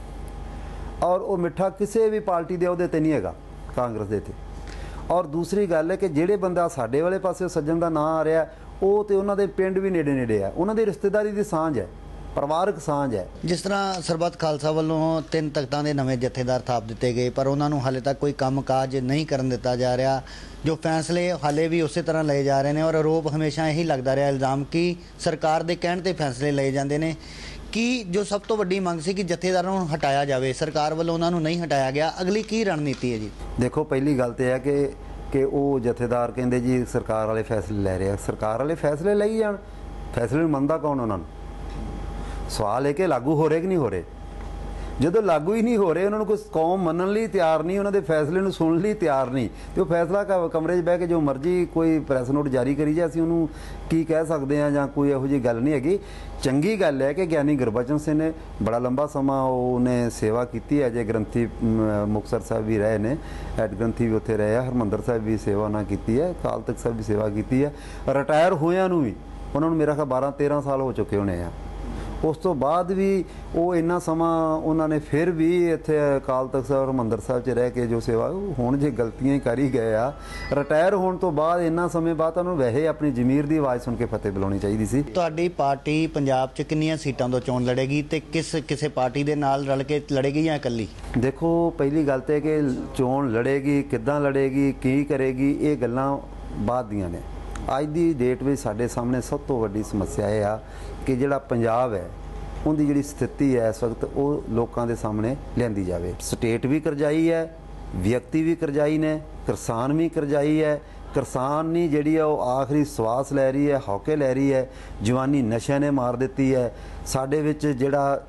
ਔਰ ਉਹ ਮਿੱਠਾ ਕਿਸੇ ਵੀ ਪਾਰਟੀ ਦੇ ਅਹੁਦੇ ਤੇ ਨਹੀਂ ਹੈਗਾ, ਕਾਂਗਰਸ ਦੇ ਤੇ। ਔਰ ਦੂਸਰੀ ਗੱਲ ਹੈ ਕਿ ਜਿਹੜੇ ਬੰਦਾ ਸਾਡੇ ਵਾਲੇ ਪਾਸੇ ਸੱਜਣ ਦਾ ਨਾਂ ਆ ਰਿਹਾ, ਉਹ ਤੇ ਉਹਨਾਂ ਦੇ ਪਿੰਡ ਵੀ ਨੇੜੇ ਨੇੜੇ ਆ, ਉਹਨਾਂ ਦੀ ਰਿਸ਼ਤੇਦਾਰੀ ਦੀ ਸਾਂਝ ਹੈ, ਪਰਿਵਾਰਕ ਸਾਂਝ ਹੈ। ਜਿਸ ਤਰ੍ਹਾਂ ਸਰਬੱਤ ਖਾਲਸਾ ਵੱਲੋਂ 3 ਤਖਤਾਂ ਦੇ ਨਵੇਂ ਜਥੇਦਾਰ ਥਾਪ ਦਿੱਤੇ ਗਏ, ਪਰ ਉਹਨਾਂ ਨੂੰ ਹਾਲੇ ਤੱਕ ਕੋਈ ਕੰਮਕਾਜ ਨਹੀਂ ਕਰਨ ਦਿੱਤਾ ਜਾ ਰਿਹਾ। ਜੋ ਫੈਸਲੇ ਹਾਲੇ ਵੀ ਉਸੇ ਤਰ੍ਹਾਂ ਲਏ ਜਾ ਰਹੇ ਨੇ, ਔਰ ਆਰੋਪ ਹਮੇਸ਼ਾ ਇਹੀ ਲੱਗਦਾ ਰਿਹਾ, ਇਲਜ਼ਾਮ ਕਿ ਸਰਕਾਰ ਦੇ ਕਹਿਣ ਤੇ ਫੈਸਲੇ ਲਏ ਜਾਂਦੇ ਨੇ। ਕੀ ਜੋ ਸਭ ਤੋਂ ਵੱਡੀ ਮੰਗ ਸੀ ਕਿ ਜਥੇਦਾਰਾਂ ਨੂੰ ਹਟਾਇਆ ਜਾਵੇ, ਸਰਕਾਰ ਵੱਲੋਂ ਉਹਨਾਂ ਨੂੰ ਨਹੀਂ ਹਟਾਇਆ ਗਿਆ, ਅਗਲੀ ਕੀ ਰਣਨੀਤੀ ਹੈ ਜੀ? ਦੇਖੋ ਪਹਿਲੀ ਗੱਲ ਤੇ ਹੈ ਕਿ ਉਹ ਜਥੇਦਾਰ ਕਹਿੰਦੇ ਜੀ ਸਰਕਾਰ ਵਾਲੇ ਫੈਸਲੇ ਲੈ ਰਹੇ ਆ। ਸਰਕਾਰ ਵਾਲੇ ਫੈਸਲੇ ਲਈ ਜਾਣ, ਫੈਸਲੇ ਨੂੰ ਮੰਨਦਾ ਕੌਣ ਉਹਨਾਂ ਨੂੰ? ਸਵਾਲ ਹੈ ਕਿ ਲਾਗੂ ਹੋ ਰਹੇ ਕਿ ਨਹੀਂ ਹੋ ਰਹੇ। ਜਦੋਂ ਲਾਗੂ ਹੀ ਨਹੀਂ ਹੋ ਰਹੇ, ਉਹਨਾਂ ਨੂੰ ਕੋਈ ਕੌਮ ਮੰਨਣ ਲਈ ਤਿਆਰ ਨਹੀਂ, ਉਹਨਾਂ ਦੇ ਫੈਸਲੇ ਨੂੰ ਸੁਣਨ ਲਈ ਤਿਆਰ ਨਹੀਂ, ਤੇ ਉਹ ਫੈਸਲਾ ਕਮਰੇ 'ਚ ਬਹਿ ਕੇ ਜੋ ਮਰਜ਼ੀ ਕੋਈ ਪ੍ਰੈਸ ਨੋਟ ਜਾਰੀ ਕਰੀ ਜਾਏ, ਅਸੀਂ ਉਹਨੂੰ ਕੀ ਕਹਿ ਸਕਦੇ ਹਾਂ? ਜਾਂ ਕੋਈ ਇਹੋ ਜਿਹੀ ਗੱਲ ਨਹੀਂ ਹੈਗੀ। ਚੰਗੀ ਗੱਲ ਹੈ ਕਿ ਗਿਆਨੀ ਗੁਰਬਚਨ ਸਿੰਘ ਨੇ ਬੜਾ ਲੰਬਾ ਸਮਾਂ ਉਹਨੇ ਸੇਵਾ ਕੀਤੀ ਹੈ। ਜੇ ਗ੍ਰੰਥੀ ਮੁਕਤਸਰ ਸਾਹਿਬ ਵੀ ਰਹੇ ਨੇ, ਹੈਡ ਗ੍ਰੰਥੀ ਵੀ ਉੱਥੇ ਰਹੇ ਆ, ਹਰਿਮੰਦਰ ਸਾਹਿਬ ਵੀ ਸੇਵਾ ਉਹਨਾਂ ਕੀਤੀ ਹੈ, ਅਕਾਲ ਤਖਤ ਸਾਹਿਬ ਵੀ ਸੇਵਾ ਕੀਤੀ ਹੈ। ਰਿਟਾਇਰ ਹੋਇਆਂ ਨੂੰ ਵੀ ਉਹਨਾਂ ਨੂੰ ਮੇਰਾ ਖਿਆਲ 12-13 ਸਾਲ ਹੋ ਚੁੱਕੇ ਹੋਣੇ ਆ। ਉਸ ਤੋਂ ਬਾਅਦ ਵੀ ਉਹ ਇੰਨਾ ਸਮਾਂ ਉਹਨਾਂ ਨੇ ਫਿਰ ਵੀ ਇੱਥੇ ਅਕਾਲ ਤਖਤ ਸਾਹਿਬ ਹਰਿਮੰਦਰ ਸਾਹਿਬ 'ਚ ਰਹਿ ਕੇ ਜੋ ਸੇਵਾ, ਹੁਣ ਜੇ ਗਲਤੀਆਂ ਹੀ ਕਰ ਹੀ ਗਏ ਆ, ਰਿਟਾਇਰ ਹੋਣ ਤੋਂ ਬਾਅਦ ਇੰਨਾ ਸਮੇਂ ਬਾਅਦ ਉਹਨੂੰ ਵੈਸੇ ਆਪਣੀ ਜ਼ਮੀਰ ਦੀ ਆਵਾਜ਼ ਸੁਣ ਕੇ ਫਤਿਹ ਬੁਲਾਉਣੀ ਚਾਹੀਦੀ ਸੀ। ਤੁਹਾਡੀ ਪਾਰਟੀ ਪੰਜਾਬ 'ਚ ਕਿੰਨੀਆਂ ਸੀਟਾਂ ਤੋਂ ਚੋਣ ਲੜੇਗੀ ਤੇ ਕਿਸੇ ਪਾਰਟੀ ਦੇ ਨਾਲ ਰਲ ਕੇ ਲੜੇਗੀ ਜਾਂ ਇਕੱਲੀ? ਦੇਖੋ ਪਹਿਲੀ ਗੱਲ ਤੇ ਕਿ ਚੋਣ ਲੜੇਗੀ, ਕਿੱਦਾਂ ਲੜੇਗੀ, ਕੀ ਕਰੇਗੀ, ਇਹ ਗੱਲਾਂ ਬਾਅਦ ਦੀਆਂ ਨੇ। ਅੱਜ ਦੀ ਡੇਟ ਵਿੱਚ ਸਾਡੇ ਸਾਹਮਣੇ ਸਭ ਤੋਂ ਵੱਡੀ ਸਮੱਸਿਆ ਇਹ ਆ ਕਿ ਜਿਹੜਾ ਪੰਜਾਬ ਹੈ ਉਹਦੀ ਜਿਹੜੀ ਸਥਿਤੀ ਹੈ ਇਸ ਵਕਤ ਉਹ ਲੋਕਾਂ ਦੇ ਸਾਹਮਣੇ ਲਿਆਂਦੀ ਜਾਵੇ। ਸਟੇਟ ਵੀ ਕਰਜ਼ਾਈ ਹੈ, ਵਿਅਕਤੀ ਵੀ ਕਰਜ਼ਾਈ ਨੇ, ਕਿਸਾਨ ਵੀ ਕਰਜ਼ਾਈ ਹੈ। ਕਿਸਾਨੀ ਜਿਹੜੀ ਆ ਉਹ ਆਖਰੀ ਸਵਾਸ ਲੈ ਰਹੀ ਹੈ, ਹੌਕੇ ਲੈ ਰਹੀ ਹੈ। ਜਵਾਨੀ ਨਸ਼ਿਆਂ ਨੇ ਮਾਰ ਦਿੱਤੀ ਹੈ। ਸਾਡੇ ਵਿੱਚ ਜਿਹੜਾ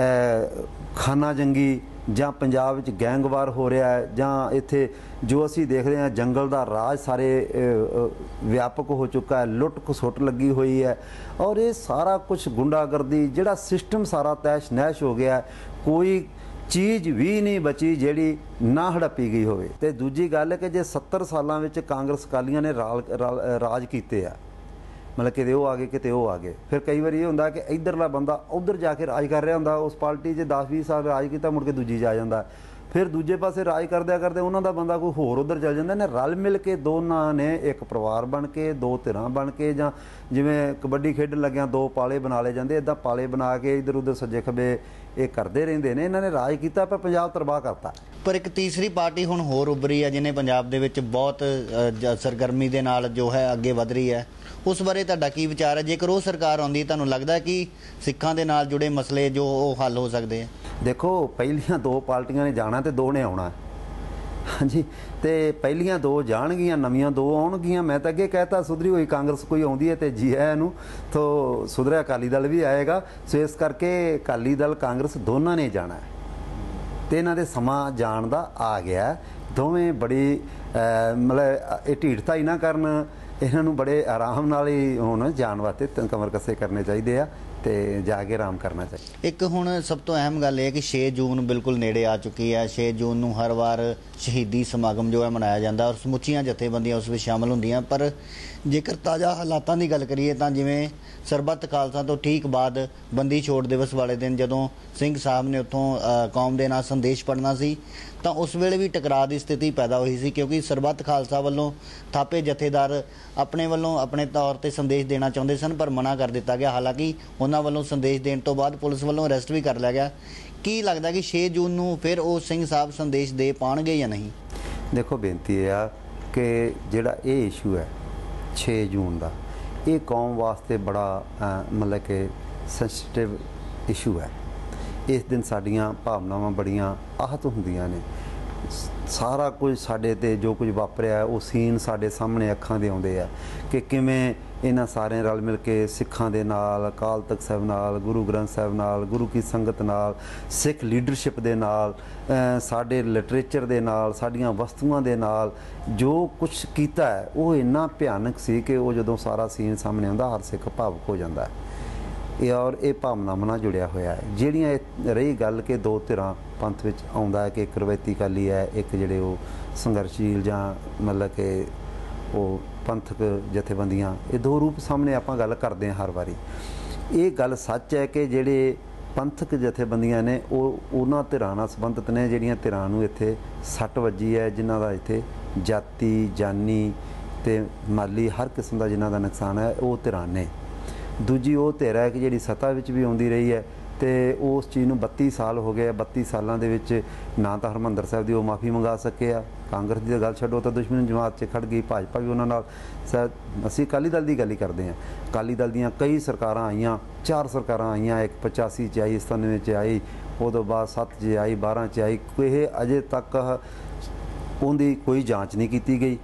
ਖਾਨਾ ਜੰਗੀ ਜਾਂ ਪੰਜਾਬ ਵਿੱਚ ਗੈਂਗਵਾਰ ਹੋ ਰਿਹਾ ਹੈ, ਜਾਂ ਇੱਥੇ ਜੋ ਅਸੀਂ ਦੇਖ ਰਹੇ ਹਾਂ ਜੰਗਲ ਦਾ ਰਾਜ ਸਾਰੇ ਵਿਆਪਕ ਹੋ ਚੁੱਕਾ ਹੈ, ਲੁੱਟ ਖਸੁੱਟ ਲੱਗੀ ਹੋਈ ਹੈ, ਔਰ ਇਹ ਸਾਰਾ ਕੁਝ ਗੁੰਡਾਗਰਦੀ ਜਿਹੜਾ ਸਿਸਟਮ ਸਾਰਾ ਤੈਸ਼ ਨੈਸ਼ ਹੋ ਗਿਆ। ਕੋਈ ਚੀਜ਼ ਵੀ ਨਹੀਂ ਬਚੀ ਜਿਹੜੀ ਨਾ ਹੜੱਪੀ ਗਈ ਹੋਵੇ। ਤੇ ਦੂਜੀ ਗੱਲ ਹੈ ਕਿ ਜੇ 70 ਸਾਲਾਂ ਵਿੱਚ ਕਾਂਗਰਸ ਅਕਾਲੀਆਂ ਨੇ ਰਾਜ ਕੀਤੇ ਆ, ਮਤਲਬ ਕਿਤੇ ਉਹ ਆ ਗਏ ਕਿਤੇ ਉਹ ਆ ਗਏ, ਫਿਰ ਕਈ ਵਾਰੀ ਇਹ ਹੁੰਦਾ ਕਿ ਇੱਧਰਲਾ ਬੰਦਾ ਉੱਧਰ ਜਾ ਕੇ ਰਾਜ ਕਰ ਰਿਹਾ ਹੁੰਦਾ, ਉਸ ਪਾਰਟੀ 'ਚ 10-20 ਸਾਲ ਰਾਜ ਕੀਤਾ, ਮੁੜ ਕੇ ਦੂਜੀ ਜਾ ਜਾਂਦਾ, ਫਿਰ ਦੂਜੇ ਪਾਸੇ ਰਾਜ ਕਰਦਿਆਂ ਕਰਦੇ ਉਹਨਾਂ ਦਾ ਬੰਦਾ ਕੋਈ ਹੋਰ ਉੱਧਰ ਚੱਲ ਜਾਂਦਾ। ਨੇ ਰਲ ਮਿਲ ਕੇ ਦੋਨਾਂ ਨੇ ਇੱਕ ਪਰਿਵਾਰ ਬਣ ਕੇ, ਦੋ ਧਿਰਾਂ ਬਣ ਕੇ, ਜਾਂ ਜਿਵੇਂ ਕਬੱਡੀ ਖੇਡਣ ਲੱਗਿਆਂ ਦੋ ਪਾਲੇ ਬਣਾ ਲਏ ਜਾਂਦੇ, ਇੱਦਾਂ ਪਾਲੇ ਬਣਾ ਕੇ ਇੱਧਰ ਉੱਧਰ ਸੱਜੇ ਖੱਬੇ ਇਹ ਕਰਦੇ ਰਹਿੰਦੇ ਨੇ। ਇਹਨਾਂ ਨੇ ਰਾਜ ਕੀਤਾ ਪਰ ਪੰਜਾਬ ਤਬਾਹ ਕਰਤਾ। ਪਰ ਇੱਕ ਤੀਸਰੀ ਪਾਰਟੀ ਹੁਣ ਹੋਰ ਉੱਭਰੀ ਹੈ ਜਿਹਨੇ ਪੰਜਾਬ ਦੇ ਵਿੱਚ ਬਹੁਤ ਸਰਗਰਮੀ ਦੇ ਨਾਲ ਜੋ ਹੈ ਅੱਗੇ ਵਧ ਰਹੀ ਹੈ, ਉਸ ਬਾਰੇ ਤੁਹਾਡਾ ਕੀ ਵਿਚਾਰ ਹੈ? ਜੇਕਰ ਉਹ ਸਰਕਾਰ ਆਉਂਦੀ ਤੁਹਾਨੂੰ ਲੱਗਦਾ ਕਿ ਸਿੱਖਾਂ ਦੇ ਨਾਲ ਜੁੜੇ ਮਸਲੇ ਜੋ ਉਹ ਹੱਲ ਹੋ ਸਕਦੇ ਆ? ਦੇਖੋ ਪਹਿਲੀਆਂ ਦੋ ਪਾਰਟੀਆਂ ਨੇ ਜਾਣਾ ਤੇ ਦੋ ਨੇ ਆਉਣਾ, ਹਾਂਜੀ, ਤੇ ਪਹਿਲੀਆਂ ਦੋ ਜਾਣਗੀਆਂ, ਨਵੀਆਂ ਦੋ ਆਉਣਗੀਆਂ। ਮੈਂ ਤਾਂ ਅੱਗੇ ਕਹਿਤਾ ਸੁਧਰੀ ਹੋਈ ਕਾਂਗਰਸ ਕੋਈ ਆਉਂਦੀ ਹੈ ਤੇ ਜੀ ਆਇਆਂ ਨੂੰ, ਤੋਂ ਸੁਧਰਿਆ ਅਕਾਲੀ ਦਲ ਵੀ ਆਏਗਾ। ਸੋ ਇਸ ਕਰਕੇ ਅਕਾਲੀ ਦਲ ਕਾਂਗਰਸ ਦੋਨਾਂ ਨੇ ਜਾਣਾ ਤੇ ਇਹਨਾਂ ਦੇ ਸਮਾਂ ਜਾਣ ਦਾ ਆ ਗਿਆ। ਦੋਵੇਂ ਬੜੀ ਮਤਲਬ ਇਹ ਢੀਠਤਾ ਹੀ ਨਾ ਕਰਨ, ਇਹਨਾਂ ਨੂੰ ਬੜੇ ਆਰਾਮ ਨਾਲ ਹੀ ਹੁਣ ਜਾਣ ਵਾਸਤੇ ਕਮਰ ਕੱਸੇ ਕਰਨੇ ਚਾਹੀਦੇ ਆ ਤੇ ਜਾ ਕੇ ਆਰਾਮ ਕਰਨਾ ਚਾਹੀਦਾ। ਇੱਕ ਹੁਣ ਸਭ ਤੋਂ ਅਹਿਮ ਗੱਲ ਇਹ ਹੈ ਕਿ 6 ਜੂਨ ਬਿਲਕੁਲ ਨੇੜੇ ਆ ਚੁੱਕੀ ਹੈ। 6 ਜੂਨ ਨੂੰ ਹਰ ਵਾਰ ਸ਼ਹੀਦੀ ਸਮਾਗਮ ਜੋ ਹੈ ਮਨਾਇਆ ਜਾਂਦਾ ਔਰ ਸਮੁੱਚੀਆਂ ਜਥੇਬੰਦੀਆਂ ਉਸ ਵਿੱਚ ਸ਼ਾਮਲ ਹੁੰਦੀਆਂ। ਪਰ ਜੇਕਰ ਤਾਜ਼ਾ ਹਾਲਾਤਾਂ ਦੀ ਗੱਲ ਕਰੀਏ ਤਾਂ ਜਿਵੇਂ ਸਰਬੱਤ ਖਾਲਸਾ ਤੋਂ ਠੀਕ ਬਾਅਦ ਬੰਦੀ ਛੋੜ ਦਿਵਸ ਵਾਲੇ ਦਿਨ ਜਦੋਂ ਸਿੰਘ ਸਾਹਿਬ ਨੇ ਉੱਥੋਂ ਕੌਮ ਦੇ ਨਾਲ ਸੰਦੇਸ਼ ਪੜ੍ਹਨਾ ਸੀ ਤਾਂ ਉਸ ਵੇਲੇ ਵੀ ਟਕਰਾਅ ਦੀ ਸਥਿਤੀ ਪੈਦਾ ਹੋਈ ਸੀ, ਕਿਉਂਕਿ ਸਰਬੱਤ ਖਾਲਸਾ ਵੱਲੋਂ ਥਾਪੇ ਜਥੇਦਾਰ ਆਪਣੇ ਵੱਲੋਂ ਆਪਣੇ ਤੌਰ ਤੇ ਸੰਦੇਸ਼ ਦੇਣਾ ਚਾਹੁੰਦੇ ਸਨ ਪਰ ਮਨਾ ਕਰ ਦਿੱਤਾ ਗਿਆ। ਹਾਲਾਂਕਿ ਉਹਨਾਂ ਵੱਲੋਂ ਸੰਦੇਸ਼ ਦੇਣ ਤੋਂ ਬਾਅਦ ਪੁਲਿਸ ਵੱਲੋਂ ਅਰੈਸਟ ਵੀ ਕਰ ਲਿਆ ਗਿਆ। ਕੀ ਲੱਗਦਾ ਕਿ 6 ਜੂਨ ਨੂੰ ਫਿਰ ਉਹ ਸਿੰਘ ਸਾਹਿਬ ਸੰਦੇਸ਼ ਦੇ ਪਾਉਣਗੇ ਜਾਂ ਨਹੀਂ? ਦੇਖੋ ਬੇਨਤੀ ਇਹ ਆ ਕਿ ਜਿਹੜਾ ਇਹ ਇਸ਼ੂ ਹੈ 6 ਜੂਨ ਦਾ, ਇਹ ਕੌਮ ਵਾਸਤੇ ਬੜਾ ਮਤਲਬ ਕਿ ਸੈਂਸਿਟਿਵ ਇਸ਼ੂ ਹੈ। ਇਸ ਦਿਨ ਸਾਡੀਆਂ ਭਾਵਨਾਵਾਂ ਬੜੀਆਂ ਆਹਤ ਹੁੰਦੀਆਂ ਨੇ। ਸਾਰਾ ਕੁਝ ਸਾਡੇ ਤੇ ਜੋ ਕੁਝ ਵਾਪਰਿਆ ਉਹ ਸੀਨ ਸਾਡੇ ਸਾਹਮਣੇ ਅੱਖਾਂ ਦੇ ਆਉਂਦੇ ਆ ਕਿ ਕਿਵੇਂ ਇਹਨਾਂ ਸਾਰਿਆਂ ਰਲ ਮਿਲ ਕੇ ਸਿੱਖਾਂ ਦੇ ਨਾਲ, ਅਕਾਲ ਤਖਤ ਸਾਹਿਬ ਨਾਲ, ਗੁਰੂ ਗ੍ਰੰਥ ਸਾਹਿਬ ਨਾਲ, ਗੁਰੂ ਕੀ ਸੰਗਤ ਨਾਲ, ਸਿੱਖ ਲੀਡਰਸ਼ਿਪ ਦੇ ਨਾਲ, ਸਾਡੇ ਲਿਟਰੇਚਰ ਦੇ ਨਾਲ, ਸਾਡੀਆਂ ਵਸਤੂਆਂ ਦੇ ਨਾਲ ਜੋ ਕੁਝ ਕੀਤਾ ਹੈ ਉਹ ਇੰਨਾ ਭਿਆਨਕ ਸੀ ਕਿ ਉਹ ਜਦੋਂ ਸਾਰਾ ਸੀਨ ਸਾਹਮਣੇ ਆਉਂਦਾ ਹਰ ਸਿੱਖ ਭਾਵੁਕ ਹੋ ਜਾਂਦਾ ਹੈ। ਇਹ ਔਰ ਇਹ ਭਾਵਨਾਵਾਂ ਨਾਲ ਜੁੜਿਆ ਹੋਇਆ ਹੈ। ਜਿਹੜੀਆਂ ਰਹੀ ਗੱਲ ਕਿ ਦੋ ਧਿਰਾਂ ਪੰਥ ਵਿੱਚ ਆਉਂਦਾ ਹੈ ਕਿ ਇੱਕ ਰਵਾਇਤੀ ਅਕਾਲੀ ਹੈ, ਇੱਕ ਜਿਹੜੇ ਉਹ ਸੰਘਰਸ਼ੀਲ ਜਾਂ ਮਤਲਬ ਕਿ ਉਹ ਪੰਥਕ ਜਥੇਬੰਦੀਆਂ, ਇਹ ਦੋ ਰੂਪ ਸਾਹਮਣੇ ਆਪਾਂ ਗੱਲ ਕਰਦੇ ਹਾਂ ਹਰ ਵਾਰੀ। ਇਹ ਗੱਲ ਸੱਚ ਹੈ ਕਿ ਜਿਹੜੇ ਪੰਥਕ ਜਥੇਬੰਦੀਆਂ ਨੇ ਉਹ ਉਹਨਾਂ ਧਿਰਾਂ ਨਾਲ ਸੰਬੰਧਿਤ ਨੇ ਜਿਹੜੀਆਂ ਧਿਰਾਂ ਨੂੰ ਇੱਥੇ ਸੱਟ ਵੱਜੀ ਹੈ, ਜਿਨ੍ਹਾਂ ਦਾ ਇੱਥੇ ਜਾਤੀ, ਜਾਨੀ ਤੇ ਮਾਲੀ ਹਰ ਕਿਸਮ ਦਾ ਜਿਨ੍ਹਾਂ ਦਾ ਨੁਕਸਾਨ ਹੈ, ਉਹ ਧਿਰਾਂ ਨੇ। ਦੂਜੀ ਉਹ ਧਿਰ ਹੈ ਕਿ ਜਿਹੜੀ ਸੱਤਾ ਵਿੱਚ ਵੀ ਆਉਂਦੀ ਰਹੀ ਹੈ ਤੇ ਉਸ ਚੀਜ਼ ਨੂੰ 32 ਸਾਲ ਹੋ ਗਏ। 32 ਸਾਲਾਂ ਦੇ ਵਿੱਚ ਨਾ ਤਾਂ ਹਰਿਮੰਦਰ ਸਾਹਿਬ ਦੀ ਉਹ ਮਾਫੀ ਮੰਗਾ ਸਕੇ ਆ, ਕਾਂਗਰਸ ਦੀ ਗੱਲ ਛੱਡੋ ਤਾਂ ਦੁਸ਼ਮਣ ਜਮਾਤ 'ਚ ਖੜ ਗਈ, ਭਾਜਪਾ ਵੀ ਉਹਨਾਂ ਨਾਲ ਅਸੀਂ ਅਕਾਲੀ ਦਲ ਦੀ ਗੱਲ ਹੀ ਕਰਦੇ ਹਾਂ। ਅਕਾਲੀ ਦਲ ਦੀਆਂ ਕਈ ਸਰਕਾਰਾਂ ਆਈਆਂ, 4 ਸਰਕਾਰਾਂ ਆਈਆਂ, ਇੱਕ 85 'ਚ ਆਈ, 97 'ਚ ਆਈ, ਉਦੋਂ ਬਾਅਦ 7 'ਚ ਆਈ, 12 'ਚ ਆਈ, ਇਹ ਅਜੇ ਤੱਕ ਉਹਦੀ ਕੋਈ ਜਾਂਚ ਨਹੀਂ ਕੀਤੀ ਗਈ,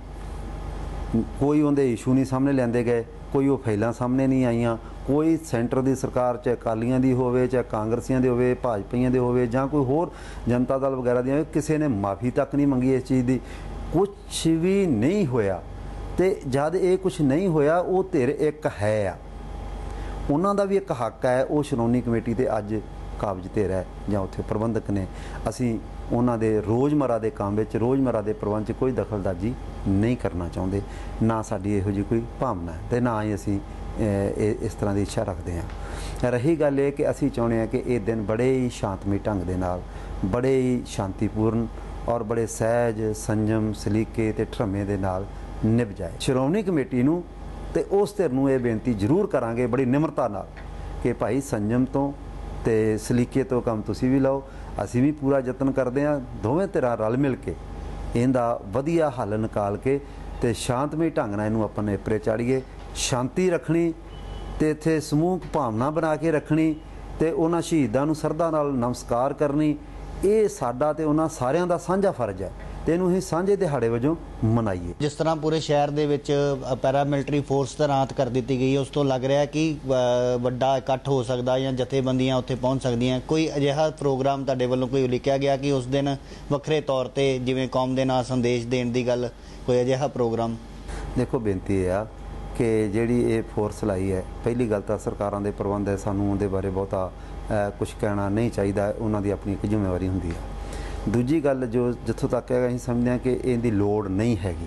ਕੋਈ ਉਹਦੇ ਇਸ਼ੂ ਨਹੀਂ ਸਾਹਮਣੇ ਲਿਆਂਦੇ ਗਏ, ਕੋਈ ਉਹ ਫਾਈਲਾਂ ਸਾਹਮਣੇ ਨਹੀਂ ਆਈਆਂ, ਕੋਈ ਸੈਂਟਰ ਦੀ ਸਰਕਾਰ ਚਾਹੇ ਅਕਾਲੀਆਂ ਦੀ ਹੋਵੇ, ਚਾਹੇ ਕਾਂਗਰਸੀਆਂ ਦੀ ਹੋਵੇ, ਭਾਜਪਾਈਆਂ ਦੇ ਹੋਵੇ, ਜਾਂ ਕੋਈ ਹੋਰ ਜਨਤਾ ਦਲ ਵਗੈਰਾ ਦੀਆਂ, ਕਿਸੇ ਨੇ ਮਾਫੀ ਤੱਕ ਨਹੀਂ ਮੰਗੀ ਇਸ ਚੀਜ਼ ਦੀ। ਕੁਛ ਵੀ ਨਹੀਂ ਹੋਇਆ। ਤੇ ਜਦ ਇਹ ਕੁਛ ਨਹੀਂ ਹੋਇਆ, ਉਹ ਧਿਰ ਇੱਕ ਹੈ ਆ, ਉਹਨਾਂ ਦਾ ਵੀ ਇੱਕ ਹੱਕ ਹੈ, ਉਹ ਸ਼੍ਰੋਮਣੀ ਕਮੇਟੀ ਤੇ ਅੱਜ ਕਾਬਜ਼ ਧਿਰ ਹੈ ਜਾਂ ਉੱਥੇ ਪ੍ਰਬੰਧਕ ਨੇ। ਅਸੀਂ ਉਹਨਾਂ ਦੇ ਰੋਜ਼ਮਰਾ ਦੇ ਕੰਮ ਵਿੱਚ, ਰੋਜ਼ਮਰਾ ਦੇ ਪ੍ਰਬੰਧ 'ਚ ਕੋਈ ਦਖਲਅੰਦਾਜ਼ੀ ਨਹੀਂ ਕਰਨਾ ਚਾਹੁੰਦੇ, ਨਾ ਸਾਡੀ ਇਹੋ ਜਿਹੀ ਕੋਈ ਭਾਵਨਾ ਹੈ ਤੇ ਨਾ ਹੀ ਅਸੀਂ ਇਸ ਤਰ੍ਹਾਂ ਦੀ ਇੱਛਾ ਰੱਖਦੇ ਹਾਂ। ਰਹੀ ਗੱਲ ਇਹ ਕਿ ਅਸੀਂ ਚਾਹੁੰਦੇ ਹਾਂ ਕਿ ਇਹ ਦਿਨ ਬੜੇ ਹੀ ਸ਼ਾਂਤਮਈ ਢੰਗ ਦੇ ਨਾਲ, ਬੜੇ ਹੀ ਸ਼ਾਂਤੀਪੂਰਨ ਔਰ ਬੜੇ ਸਹਿਜ, ਸੰਜਮ, ਸਲੀਕੇ ਤੇ ਠਰਮੇ ਦੇ ਨਾਲ ਨਿਭ ਜਾਏ। ਸ਼੍ਰੋਮਣੀ ਕਮੇਟੀ ਨੂੰ ਤੇ ਉਸ ਧਿਰ ਨੂੰ ਇਹ ਬੇਨਤੀ ਜ਼ਰੂਰ ਕਰਾਂਗੇ ਬੜੀ ਨਿਮਰਤਾ ਨਾਲ ਕਿ ਭਾਈ ਸੰਜਮ ਤੋਂ ਤੇ ਸਲੀਕੇ ਤੋਂ ਕੰਮ ਤੁਸੀਂ ਵੀ ਲਓ, ਅਸੀਂ ਵੀ ਪੂਰਾ ਯਤਨ ਕਰਦੇ ਹਾਂ, ਦੋਵੇਂ ਧਿਰਾਂ ਰਲ ਮਿਲ ਕੇ ਇਹਦਾ ਵਧੀਆ ਹੱਲ ਨਿਕਾਲ ਕੇ ਤੇ ਸ਼ਾਂਤਮਈ ਢੰਗ ਨਾਲ ਇਹਨੂੰ ਆਪਾਂ ਨੇਪਰੇ ਚਾੜੀਏ। ਸ਼ਾਂਤੀ ਰੱਖਣੀ ਤੇ ਇੱਥੇ ਸਮੂਹਕ ਭਾਵਨਾ ਬਣਾ ਕੇ ਰੱਖਣੀ ਤੇ ਉਹਨਾਂ ਸ਼ਹੀਦਾਂ ਨੂੰ ਸਰਧਾ ਨਾਲ ਨਮਸਕਾਰ ਕਰਨੀ, ਇਹ ਸਾਡਾ ਤੇ ਉਹਨਾਂ ਸਾਰਿਆਂ ਦਾ ਸਾਂਝਾ ਫਰਜ਼ ਹੈ ਤੇ ਇਹਨੂੰ ਅਸੀਂ ਸਾਂਝੇ ਦਿਹਾੜੇ ਵਜੋਂ ਮਨਾਈਏ। ਜਿਸ ਤਰ੍ਹਾਂ ਪੂਰੇ ਸ਼ਹਿਰ ਦੇ ਵਿੱਚ ਪੈਰਾਮਿਲਟਰੀ ਫੋਰਸ ਤੈਨਾਤ ਕਰ ਦਿੱਤੀ ਗਈ ਹੈ, ਉਸ ਤੋਂ ਲੱਗ ਰਿਹਾ ਕਿ ਵੱਡਾ ਇਕੱਠ ਹੋ ਸਕਦਾ ਜਾਂ ਜਥੇਬੰਦੀਆਂ ਉੱਥੇ ਪਹੁੰਚ ਸਕਦੀਆਂ। ਕੋਈ ਅਜਿਹਾ ਪ੍ਰੋਗਰਾਮ ਤੁਹਾਡੇ ਵੱਲੋਂ ਕੋਈ ਉਲੀਕਿਆ ਗਿਆ ਕਿ ਉਸ ਦਿਨ ਵੱਖਰੇ ਤੌਰ ਤੇ ਜਿਵੇਂ ਕੌਮ ਦੇ ਨਾਂ ਸੰਦੇਸ਼ ਦੇਣ ਦੀ ਗੱਲ, ਕੋਈ ਅਜਿਹਾ ਪ੍ਰੋਗਰਾਮ? ਦੇਖੋ, ਬੇਨਤੀ ਇਹ ਆ ਕਿ ਜਿਹੜੀ ਇਹ ਫੋਰਸ ਲਾਈ ਹੈ, ਪਹਿਲੀ ਗੱਲ ਤਾਂ ਸਰਕਾਰਾਂ ਦੇ ਪ੍ਰਬੰਧ ਹੈ, ਸਾਨੂੰ ਉਹਦੇ ਬਾਰੇ ਬਹੁਤਾ ਕੁਝ ਕਹਿਣਾ ਨਹੀਂ ਚਾਹੀਦਾ, ਉਹਨਾਂ ਦੀ ਆਪਣੀ ਇੱਕ ਜ਼ਿੰਮੇਵਾਰੀ ਹੁੰਦੀ ਹੈ। ਦੂਜੀ ਗੱਲ ਜੋ ਜਿੱਥੋਂ ਤੱਕ ਹੈਗਾ, ਅਸੀਂ ਸਮਝਦੇ ਹਾਂ ਕਿ ਇਹਦੀ ਲੋੜ ਨਹੀਂ ਹੈਗੀ।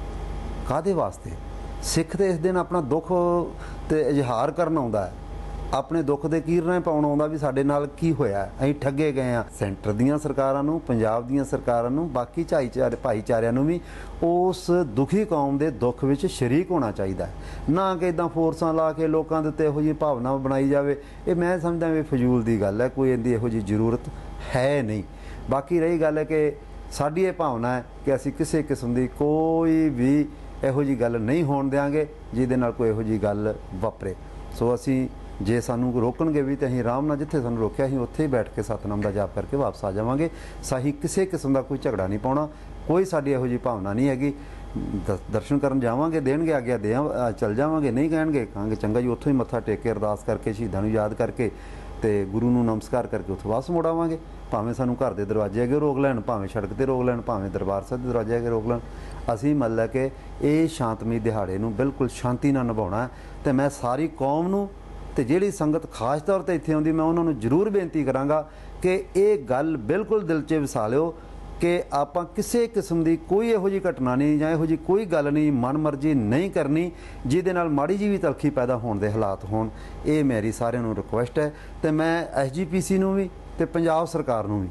ਕਾਹਦੇ ਵਾਸਤੇ? ਸਿੱਖ ਤੇ ਇਸ ਦਿਨ ਆਪਣਾ ਦੁੱਖ ਤੇ ਇਜ਼ਹਾਰ ਕਰਨ ਆਉਂਦਾ ਹੈ, ਆਪਣੇ ਦੁੱਖ ਦੇ ਕੀਰਨੇ ਪਾਉਣ ਆਉਂਦਾ ਵੀ ਸਾਡੇ ਨਾਲ ਕੀ ਹੋਇਆ, ਅਸੀਂ ਠੱਗੇ ਗਏ ਹਾਂ। ਸੈਂਟਰ ਦੀਆਂ ਸਰਕਾਰਾਂ ਨੂੰ, ਪੰਜਾਬ ਦੀਆਂ ਸਰਕਾਰਾਂ ਨੂੰ, ਬਾਕੀ ਭਾਈਚਾਰਿਆਂ ਨੂੰ ਵੀ ਉਸ ਦੁਖੀ ਕੌਮ ਦੇ ਦੁੱਖ ਵਿੱਚ ਸ਼ਰੀਕ ਹੋਣਾ ਚਾਹੀਦਾ ਹੈ, ਨਾ ਕਿ ਇੱਦਾਂ ਫੋਰਸਾਂ ਲਾ ਕੇ ਲੋਕਾਂ ਦੇ ਉੱਤੇ ਇਹੋ ਜਿਹੀ ਭਾਵਨਾ ਬਣਾਈ ਜਾਵੇ। ਇਹ ਮੈਂ ਸਮਝਦਾ ਵੀ ਫਜ਼ੂਲ ਦੀ ਗੱਲ ਹੈ, ਕੋਈ ਇਹਦੀ ਇਹੋ ਜਿਹੀ ਜ਼ਰੂਰਤ ਹੈ ਨਹੀਂ। ਬਾਕੀ ਰਹੀ ਗੱਲ ਹੈ ਕਿ ਸਾਡੀ ਇਹ ਭਾਵਨਾ ਹੈ ਕਿ ਅਸੀਂ ਕਿਸੇ ਕਿਸਮ ਦੀ ਕੋਈ ਵੀ ਇਹੋ ਜਿਹੀ ਗੱਲ ਨਹੀਂ ਹੋਣ ਦਿਆਂਗੇ ਜਿਹਦੇ ਨਾਲ ਕੋਈ ਇਹੋ ਜਿਹੀ ਗੱਲ ਵਾਪਰੇ। ਸੋ ਅਸੀਂ ਜੇ ਸਾਨੂੰ ਰੋਕਣਗੇ ਵੀ ਤਾਂ ਅਸੀਂ ਆਰਾਮ ਨਾਲ, ਜਿੱਥੇ ਸਾਨੂੰ ਰੋਕਿਆ ਅਸੀਂ ਉੱਥੇ ਹੀ ਬੈਠ ਕੇ ਸਤਿਨਾਮ ਦਾ ਜਾਪ ਕਰਕੇ ਵਾਪਸ ਆ ਜਾਵਾਂਗੇ। ਸਾਹੀ ਕਿਸੇ ਕਿਸਮ ਦਾ ਕੋਈ ਝਗੜਾ ਨਹੀਂ ਪਾਉਣਾ, ਕੋਈ ਸਾਡੀ ਇਹੋ ਜਿਹੀ ਭਾਵਨਾ ਨਹੀਂ ਹੈਗੀ। ਦਰਸ਼ਨ ਕਰਨ ਜਾਵਾਂਗੇ, ਦੇਣਗੇ ਆਗਿਆ ਚੱਲ ਜਾਵਾਂਗੇ, ਨਹੀਂ ਕਹਿਣਗੇ ਕਹਾਂਗੇ ਚੰਗਾ ਜੀ, ਉੱਥੋਂ ਹੀ ਮੱਥਾ ਟੇਕ ਕੇ ਅਰਦਾਸ ਕਰਕੇ ਸ਼ਹੀਦਾਂ ਨੂੰ ਯਾਦ ਕਰਕੇ ਤੇ ਗੁਰੂ ਨੂੰ ਨਮਸਕਾਰ ਕਰਕੇ ਉੱਥੋਂ ਵਾਪਸ ਮੁੜ ਆਵਾਂਗੇ। ਭਾਵੇਂ ਸਾਨੂੰ ਘਰ ਦੇ ਦਰਵਾਜ਼ੇ ਅੱਗੇ ਰੋਕ ਲੈਣ, ਭਾਵੇਂ ਸੜਕ ਤੇ ਰੋਕ ਲੈਣ, ਭਾਵੇਂ ਦਰਬਾਰ ਸਾਹਿਬ ਦੇ ਦਰਵਾਜ਼ੇ ਅੱਗੇ ਰੋਕ ਲੈਣ, ਅਸੀਂ ਮਤਲਬ ਕਿ ਇਹ ਸ਼ਾਂਤਮਈ ਦਿਹਾੜੇ ਨੂੰ ਬਿਲਕੁਲ ਸ਼ਾਂਤੀ ਨਾਲ ਨਿਭਾਉਣਾ। ਤੇ ਮੈਂ ਸਾਰੀ ਕੌਮ ਨੂੰ ਤੇ ਜਿਹੜੀ ਸੰਗਤ ਖਾਸ ਤੌਰ ਤੇ ਇੱਥੇ ਆਉਂਦੀ, ਮੈਂ ਉਹਨਾਂ ਨੂੰ ਜ਼ਰੂਰ ਬੇਨਤੀ ਕਰਾਂਗਾ ਕਿ ਇਹ ਗੱਲ ਬਿਲਕੁਲ ਦਿਲ 'ਚ ਵਸਾ ਲਿਓ ਕਿ ਆਪਾਂ ਕਿਸੇ ਕਿਸਮ ਦੀ ਕੋਈ ਇਹੋ ਜਿਹੀ ਘਟਨਾ ਨਹੀਂ ਜਾਂ ਇਹੋ ਜਿਹੀ ਕੋਈ ਗੱਲ ਨਹੀਂ, ਮਨਮਰਜ਼ੀ ਨਹੀਂ ਕਰਨੀ ਜਿਹਦੇ ਨਾਲ ਮਾੜੀ ਜਿਹੀ ਵੀ ਤਲਖੀ ਪੈਦਾ ਹੋਣ ਦੇ ਹਾਲਾਤ ਹੋਣ। ਇਹ ਮੇਰੀ ਸਾਰਿਆਂ ਨੂੰ ਰਿਕੁਐਸਟ ਹੈ ਤੇ ਮੈਂ SGPC ਨੂੰ ਵੀ ਤੇ ਪੰਜਾਬ ਸਰਕਾਰ ਨੂੰ ਵੀ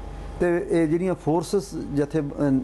ਤੇ ਇਹ ਜਿਹੜੀਆਂ ਫੋਰਸਸ ਜਥੇ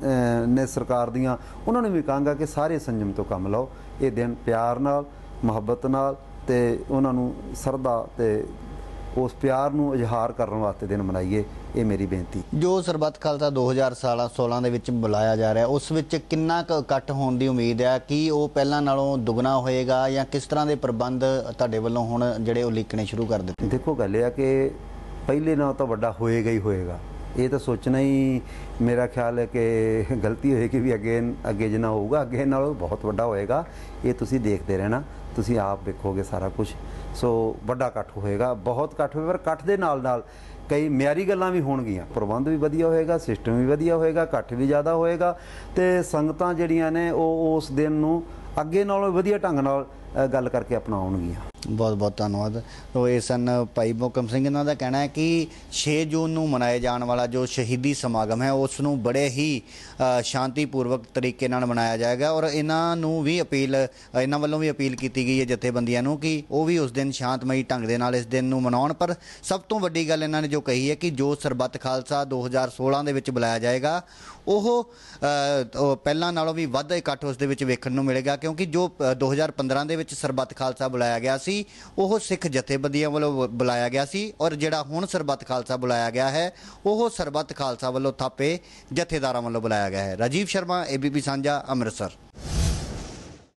ਨੇ ਸਰਕਾਰ ਦੀਆਂ, ਉਹਨਾਂ ਨੂੰ ਵੀ ਕਹਾਂਗਾ ਕਿ ਸਾਰੇ ਸੰਜਮ ਤੋਂ ਕੰਮ ਲਓ। ਇਹ ਦਿਨ ਪਿਆਰ ਨਾਲ, ਮੁਹੱਬਤ ਨਾਲ ਤੇ ਉਹਨਾਂ ਨੂੰ ਸਰਦਾ ਤੇ ਉਸ ਪਿਆਰ ਨੂੰ ਇਜ਼ਹਾਰ ਕਰਨ ਵਾਸਤੇ ਦਿਨ ਮਨਾਈਏ। ਇਹ ਮੇਰੀ ਬੇਨਤੀ। ਜੋ ਸਰਬੱਤ ਖਾਲਸਾ 2016 ਦੇ ਵਿੱਚ ਬੁਲਾਇਆ ਜਾ ਰਿਹਾ, ਉਸ ਵਿੱਚ ਕਿੰਨਾ ਕੁ ਇਕੱਠ ਹੋਣ ਦੀ ਉਮੀਦ ਹੈ? ਕੀ ਉਹ ਪਹਿਲਾਂ ਨਾਲੋਂ ਦੁੱਗਣਾ ਹੋਏਗਾ ਜਾਂ ਕਿਸ ਤਰ੍ਹਾਂ ਦੇ ਪ੍ਰਬੰਧ ਤੁਹਾਡੇ ਵੱਲੋਂ ਹੁਣ ਜਿਹੜੇ ਉਲੀਕਣੇ ਸ਼ੁਰੂ ਕਰ ਦਿੱਤੇ? ਦੇਖੋ, ਗੱਲ ਇਹ ਆ ਕਿ ਪਹਿਲੇ ਨਾਲੋਂ ਤਾਂ ਵੱਡਾ ਹੋਏਗਾ ਹੀ ਹੋਏਗਾ। ਇਹ ਤਾਂ ਸੋਚਣਾ ਹੀ ਮੇਰਾ ਖਿਆਲ ਹੈ ਕਿ ਗਲਤੀ ਹੋਏਗੀ ਵੀ ਅੱਗੇ ਜਿੰਨਾ ਹੋਊਗਾ ਅੱਗੇ ਨਾਲੋਂ ਬਹੁਤ ਵੱਡਾ ਹੋਏਗਾ। ਇਹ ਤੁਸੀਂ ਦੇਖਦੇ ਰਹਿਣਾ, ਤੁਸੀਂ ਆਪ ਦੇਖੋਗੇ ਸਾਰਾ ਕੁਝ। ਸੋ ਵੱਡਾ ਇਕੱਠ ਹੋਏਗਾ, ਬਹੁਤ ਇਕੱਠ ਹੋਏਗਾ, ਪਰ ਇਕੱਠ ਦੇ ਨਾਲ ਨਾਲ ਕਈ ਮਿਆਰੀ ਗੱਲਾਂ ਵੀ ਹੋਣਗੀਆਂ। ਪ੍ਰਬੰਧ ਵੀ ਵਧੀਆ ਹੋਏਗਾ, ਸਿਸਟਮ ਵੀ ਵਧੀਆ ਹੋਏਗਾ, ਇਕੱਠ ਵੀ ਜ਼ਿਆਦਾ ਹੋਏਗਾ ਤੇ ਸੰਗਤਾਂ ਜਿਹੜੀਆਂ ਨੇ ਉਹ ਉਸ ਦਿਨ ਨੂੰ ਅੱਗੇ ਨਾਲੋਂ ਵਧੀਆ ਢੰਗ ਨਾਲ ਗੱਲ ਕਰਕੇ ਅਪਣਾਉਣਗੀਆਂ। ਬਹੁਤ ਬਹੁਤ ਧੰਨਵਾਦ। ਤੋ ਇਹ ਸਨ ਭਾਈ ਮੋਹਕਮ ਸਿੰਘ। ਇਹਨਾਂ ਦਾ ਕਹਿਣਾ ਹੈ ਕਿ 6 ਜੂਨ ਨੂੰ ਮਨਾਏ ਜਾਣ ਵਾਲਾ ਜੋ ਸ਼ਹੀਦੀ ਸਮਾਗਮ ਹੈ ਉਸ ਨੂੰ ਬੜੇ ਹੀ ਸ਼ਾਂਤੀਪੂਰਵਕ ਤਰੀਕੇ ਨਾਲ ਮਨਾਇਆ ਜਾਏਗਾ ਔਰ ਇਹਨਾਂ ਨੂੰ ਵੀ ਇਹਨਾਂ ਵੱਲੋਂ ਵੀ ਅਪੀਲ ਕੀਤੀ ਗਈ ਹੈ ਜਥੇਬੰਦੀਆਂ ਨੂੰ ਕਿ ਉਹ ਵੀ ਉਸ ਦਿਨ ਸ਼ਾਂਤਮਈ ਢੰਗ ਦੇ ਨਾਲ ਇਸ ਦਿਨ ਨੂੰ ਮਨਾਉਣ। ਪਰ ਸਭ ਤੋਂ ਵੱਡੀ ਗੱਲ ਇਹਨਾਂ ਨੇ ਜੋ ਕਹੀ ਹੈ ਕਿ ਜੋ ਸਰਬੱਤ ਖਾਲਸਾ 2016 ਦੇ ਵਿੱਚ ਬੁਲਾਇਆ ਜਾਏਗਾ ਉਹ ਪਹਿਲਾਂ ਨਾਲੋਂ ਵੀ ਵੱਧ ਇਕੱਠ ਉਸ ਦੇ ਵਿੱਚ ਵੇਖਣ ਨੂੰ ਮਿਲੇਗਾ, ਕਿਉਂਕਿ ਜੋ 2015 ਦੇ ਵਿੱਚ ਸਰਬੱਤ ਖਾਲਸਾ ਬੁਲਾਇਆ ਗਿਆ ਸੀ ਸੀ ਉਹ ਸਿੱਖ ਜਥੇਬੰਦੀਆਂ ਵੱਲੋਂ ਬੁਲਾਇਆ ਗਿਆ ਸੀ ਔਰ ਜਿਹੜਾ ਹੁਣ ਸਰਬੱਤ ਖਾਲਸਾ ਬੁਲਾਇਆ ਗਿਆ ਹੈ ਉਹ ਸਰਬੱਤ ਖਾਲਸਾ ਵੱਲੋਂ ਥਾਪੇ ਜਥੇਦਾਰਾਂ ਵੱਲੋਂ ਬੁਲਾਇਆ ਗਿਆ ਹੈ। ਰਾਜੀਵ ਸ਼ਰਮਾ, ABP ਸਾਂਝਾ, ਅੰਮ੍ਰਿਤਸਰ।